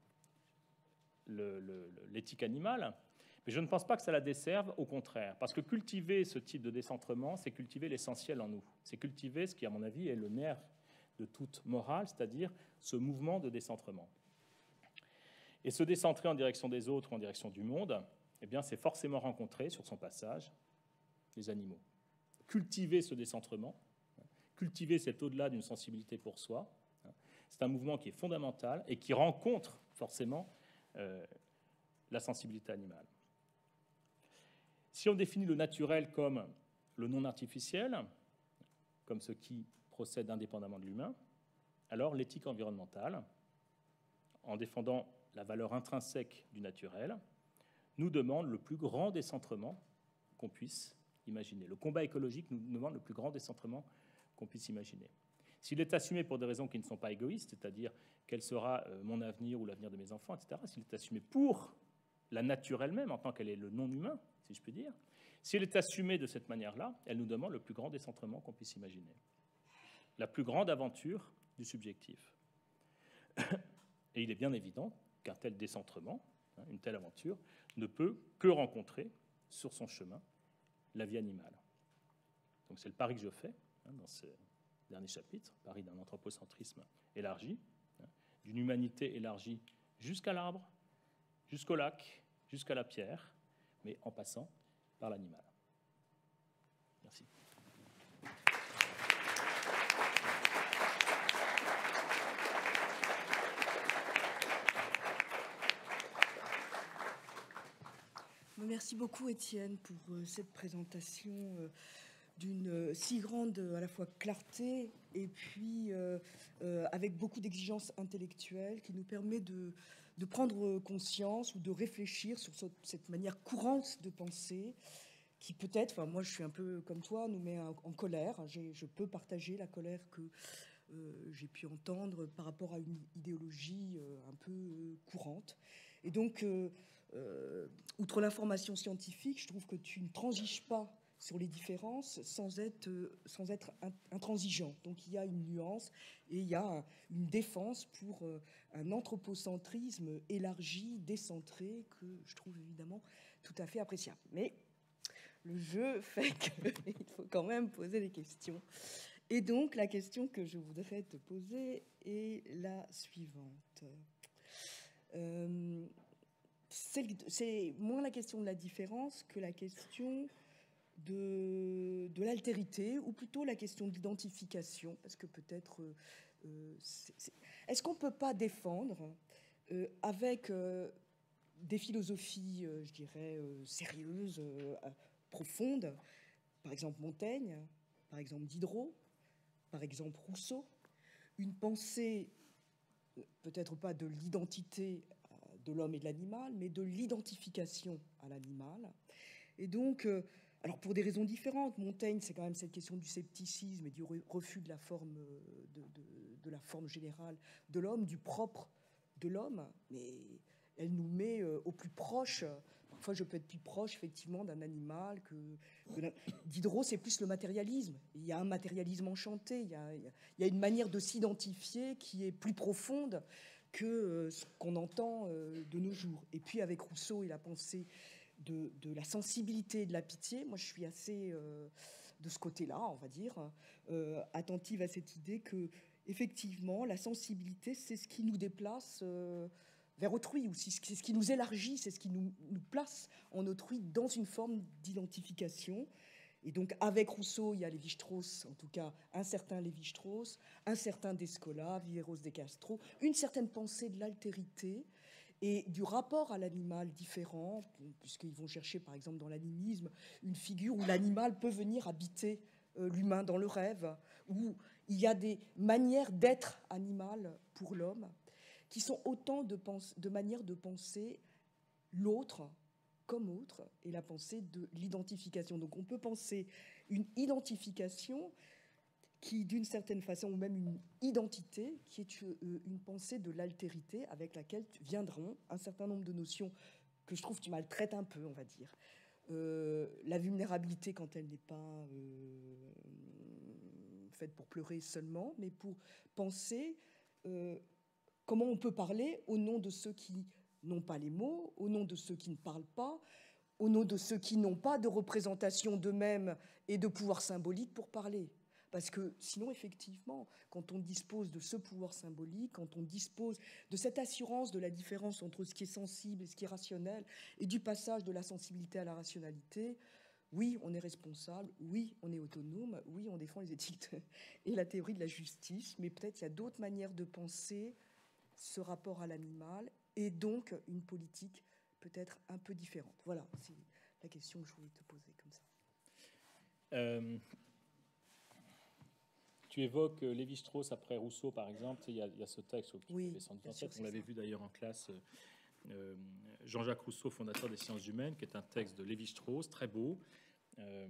l'éthique animale, mais je ne pense pas que ça la desserve, au contraire. Parce que cultiver ce type de décentrement, c'est cultiver l'essentiel en nous. C'est cultiver ce qui, à mon avis, est le nerf de toute morale, c'est-à-dire ce mouvement de décentrement. Et se décentrer en direction des autres ou en direction du monde, eh bien, c'est forcément rencontrer sur son passage les animaux. Cultiver ce décentrement, cultiver cet au-delà d'une sensibilité pour soi, c'est un mouvement qui est fondamental et qui rencontre forcément euh, la sensibilité animale. Si on définit le naturel comme le non artificiel, comme ce qui procède indépendamment de l'humain, alors l'éthique environnementale, en défendant la valeur intrinsèque du naturel, nous demande le plus grand décentrement qu'on puisse imaginer. Le combat écologique nous demande le plus grand décentrement qu'on puisse imaginer. S'il est assumé pour des raisons qui ne sont pas égoïstes, c'est-à-dire quel sera mon avenir ou l'avenir de mes enfants, et cetera, s'il est assumé pour la nature elle-même, en tant qu'elle est le non-humain, si je puis dire, si elle est assumée de cette manière-là, elle nous demande le plus grand décentrement qu'on puisse imaginer. La plus grande aventure du subjectif. Et il est bien évident qu'un tel décentrement, une telle aventure, ne peut que rencontrer sur son chemin la vie animale. Donc c'est le pari que je fais dans ce dernier chapitre, pari d'un anthropocentrisme élargi, d'une humanité élargie jusqu'à l'arbre, jusqu'au lac, jusqu'à la pierre, mais en passant par l'animal. Merci. Merci beaucoup, Étienne, pour cette présentation d'une si grande à la fois clarté et puis euh, euh, avec beaucoup d'exigences intellectuelles qui nous permet de, de prendre conscience ou de réfléchir sur cette manière courante de penser qui peut-être, enfin moi je suis un peu comme toi, nous met en, en colère. Je peux partager la colère que euh, j'ai pu entendre par rapport à une idéologie euh, un peu euh, courante. Et donc, euh, euh, outre l'information scientifique, je trouve que tu ne transiges pas sur les différences sans être, sans être intransigeant. Donc il y a une nuance et il y a une défense pour un anthropocentrisme élargi, décentré, que je trouve évidemment tout à fait appréciable. Mais le jeu fait qu'il faut quand même poser des questions. Et donc la question que je voudrais te poser est la suivante. Euh, c'est moins la question de la différence que la question de, de l'altérité, ou plutôt la question de l'identification, parce que peut-être... Euh, est-ce qu'on ne peut pas défendre, euh, avec euh, des philosophies, euh, je dirais, euh, sérieuses, euh, profondes, par exemple Montaigne, par exemple Diderot, par exemple Rousseau, une pensée, peut-être pas de l'identité de l'homme et de l'animal, mais de l'identification à l'animal. Et donc... Euh, Alors, pour des raisons différentes, Montaigne, c'est quand même cette question du scepticisme et du refus de la forme, de, de, de la forme générale de l'homme, du propre de l'homme, mais elle nous met au plus proche. Parfois, je peux être plus proche, effectivement, d'un animal que... que Diderot, c'est plus le matérialisme. Il y a un matérialisme enchanté, il y a, il y a une manière de s'identifier qui est plus profonde que ce qu'on entend de nos jours. Et puis, avec Rousseau et la pensée... De, de la sensibilité et de la pitié. Moi, je suis assez euh, de ce côté-là, on va dire, euh, attentive à cette idée que, effectivement, la sensibilité, c'est ce qui nous déplace euh, vers autrui, ou c'est ce qui nous élargit, c'est ce qui nous, nous place en autrui dans une forme d'identification. Et donc, avec Rousseau, il y a Lévi-Strauss, en tout cas un certain Lévi-Strauss, un certain Descola, Viveros de Castro, une certaine pensée de l'altérité et du rapport à l'animal différent, puisqu'ils vont chercher, par exemple, dans l'animisme, une figure où l'animal peut venir habiter euh, l'humain dans le rêve, où il y a des manières d'être animal pour l'homme, qui sont autant de, de manières de penser l'autre comme autre, et la pensée de l'identification. Donc on peut penser une identification qui, d'une certaine façon, ou même une identité, qui est une pensée de l'altérité avec laquelle viendront un certain nombre de notions que je trouve qui maltraitent un peu, on va dire. Euh, la vulnérabilité quand elle n'est pas euh, faite pour pleurer seulement, mais pour penser euh, comment on peut parler au nom de ceux qui n'ont pas les mots, au nom de ceux qui ne parlent pas, au nom de ceux qui n'ont pas de représentation d'eux-mêmes et de pouvoir symbolique pour parler. Parce que sinon, effectivement, quand on dispose de ce pouvoir symbolique, quand on dispose de cette assurance de la différence entre ce qui est sensible et ce qui est rationnel, et du passage de la sensibilité à la rationalité, oui, on est responsable, oui, on est autonome, oui, on défend les éthiques et la théorie de la justice, mais peut-être il y a d'autres manières de penser ce rapport à l'animal, et donc une politique peut-être un peu différente. Voilà, c'est la question que je voulais te poser comme ça. Euh, tu évoques Lévi-Strauss après Rousseau, par exemple. Il y a, il y a ce texte qui oui, avait sans doute en tête. On l'avait vu d'ailleurs en classe. Euh, Jean-Jacques Rousseau, fondateur des sciences humaines, qui est un texte de Lévi-Strauss, très beau. Euh,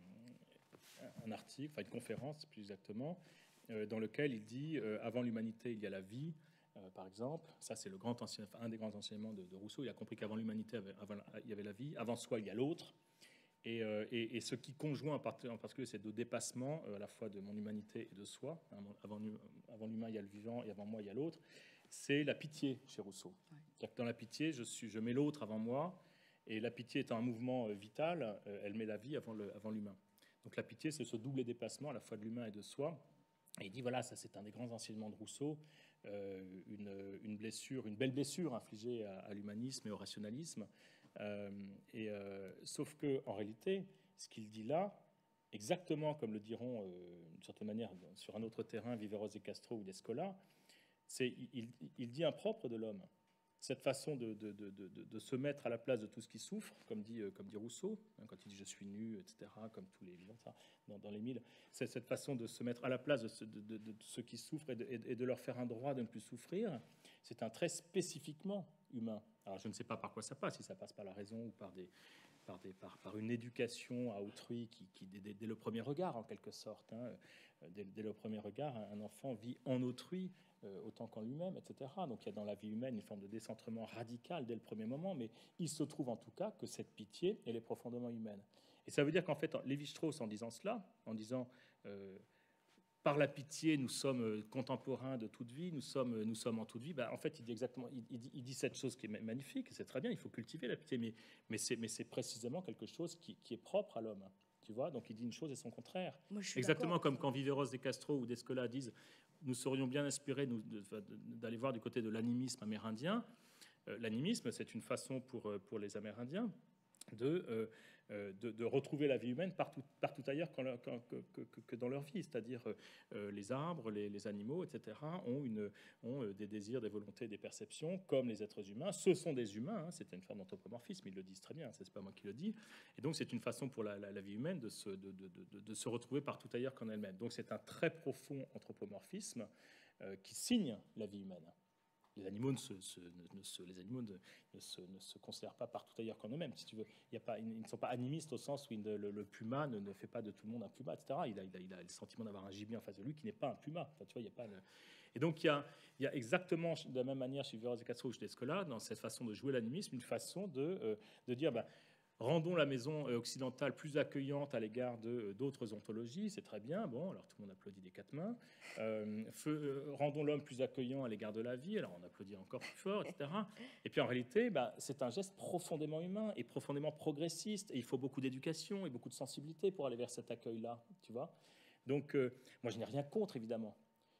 un article, enfin une conférence plus exactement, euh, dans lequel il dit euh, avant l'humanité, il y a la vie. Euh, par exemple, ça c'est le grand ancien, un des grands enseignements de, de Rousseau. Il a compris qu'avant l'humanité, avant, il y avait la vie. Avant soi, il y a l'autre. Et, euh, et, et ce qui conjoint en particulier ces deux dépassements, euh, à la fois de mon humanité et de soi. Avant, avant l'humain, il y a le vivant, et avant moi, il y a l'autre. C'est la pitié chez Rousseau. Ouais. Dans la pitié, je, suis, je mets l'autre avant moi. Et la pitié étant un mouvement euh, vital, euh, elle met la vie avant, le, avant l'humain. Donc la pitié, c'est ce double dépassement à la fois de l'humain et de soi. Et il dit, voilà, ça c'est un des grands enseignements de Rousseau. Euh, une, une blessure, une belle blessure infligée à, à l'humanisme et au rationalisme. Euh, et, euh, sauf que, en réalité, ce qu'il dit là, exactement comme le diront, euh, d'une certaine manière, sur un autre terrain, Viveros de Castro ou Descola, c'est il, il dit impropre de l'homme. Cette façon de, de, de, de, de se mettre à la place de tout ce qui souffre, comme dit, comme dit Rousseau, hein, quand il dit « je suis nu », et cetera, comme tous les vivants, ça, dans, dans les mille, c'est cette façon de se mettre à la place de, ce, de, de, de ceux qui souffrent et de, et de leur faire un droit de ne plus souffrir. C'est un trait spécifiquement humain. Alors, je ne sais pas par quoi ça passe, si ça passe par la raison ou par, des, par, des, par, par une éducation à autrui qui, qui dès, dès le premier regard, en quelque sorte, hein, dès, dès le premier regard, un enfant vit en autrui euh, autant qu'en lui-même, et cetera. Donc, il y a dans la vie humaine une forme de décentrement radical dès le premier moment, mais il se trouve en tout cas que cette pitié, elle est profondément humaine. Et ça veut dire qu'en fait, Lévi-Strauss, en disant cela, en disant... Euh, par la pitié, nous sommes contemporains de toute vie, nous sommes, nous sommes en toute vie. Ben, en fait, il dit exactement, il, il, dit, il dit cette chose qui est magnifique, c'est très bien, il faut cultiver la pitié, mais, mais, c'est, mais c'est précisément quelque chose qui, qui est propre à l'homme. Tu vois, donc il dit une chose et son contraire. Moi, je suis exactement comme quand Viveros de Castro ou Descola disent, nous serions bien inspirés nous, de, de, d'aller voir du côté de l'animisme amérindien. Euh, l'animisme, c'est une façon pour, pour les Amérindiens de... Euh, De, de retrouver la vie humaine partout, partout ailleurs qu'en leur, qu'en, que, que, que dans leur vie, c'est-à-dire euh, les arbres, les, les animaux, et cetera, ont, une, ont euh, des désirs, des volontés, des perceptions, comme les êtres humains. Ce sont des humains, hein, c'est une forme d'anthropomorphisme, ils le disent très bien, c'est pas moi qui le dis. Et donc c'est une façon pour la, la, la vie humaine de se, de, de, de, de se retrouver partout ailleurs qu'en elle-même. Donc c'est un très profond anthropomorphisme euh, qui signe la vie humaine. Les animaux, ne se, se, ne se, les animaux ne, ne, se, ne se considèrent pas partout ailleurs qu'en eux-mêmes. Si tu veux, il y a pas, ils ne sont pas animistes au sens où il, le, le puma ne, ne fait pas de tout le monde un puma, et cetera. Il a, il a, il a le sentiment d'avoir un gibier en face de lui qui n'est pas un puma. Enfin, tu vois, il y a pas le... Et donc, il y, a, il y a exactement de la même manière chez Viveros de Castro ou chez Descola, dans cette façon de jouer l'animisme, une façon de, euh, de dire... Bah, rendons la maison occidentale plus accueillante à l'égard de, d'autres ontologies, c'est très bien. Bon, alors tout le monde applaudit des quatre mains. Euh, feu, euh, rendons l'homme plus accueillant à l'égard de la vie, alors on applaudit encore plus fort, et cetera. Et puis en réalité, bah, c'est un geste profondément humain et profondément progressiste. Et il faut beaucoup d'éducation et beaucoup de sensibilité pour aller vers cet accueil-là, tu vois. Donc, euh, moi, je n'ai rien contre, évidemment.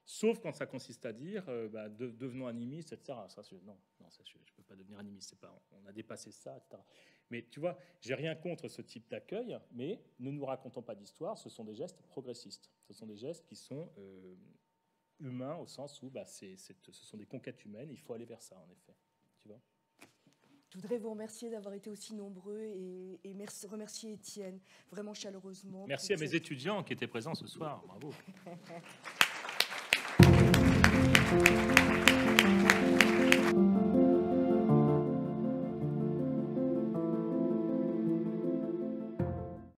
Sauf quand ça consiste à dire, euh, bah, de, devenons animistes, et cetera. Ça, je, non, non ça, je ne peux pas devenir animiste. C'est pas, on a dépassé ça, et cetera. Mais tu vois, j'ai rien contre ce type d'accueil, mais ne nous racontons pas d'histoire. Ce sont des gestes progressistes. Ce sont des gestes qui sont euh, humains au sens où bah, c'est, c'est, ce sont des conquêtes humaines. Il faut aller vers ça, en effet. Tu vois ? Je voudrais vous remercier d'avoir été aussi nombreux et, et merci, remercier Étienne vraiment chaleureusement. Merci à mes cette... étudiants qui étaient présents ce soir. Bravo. Thank you.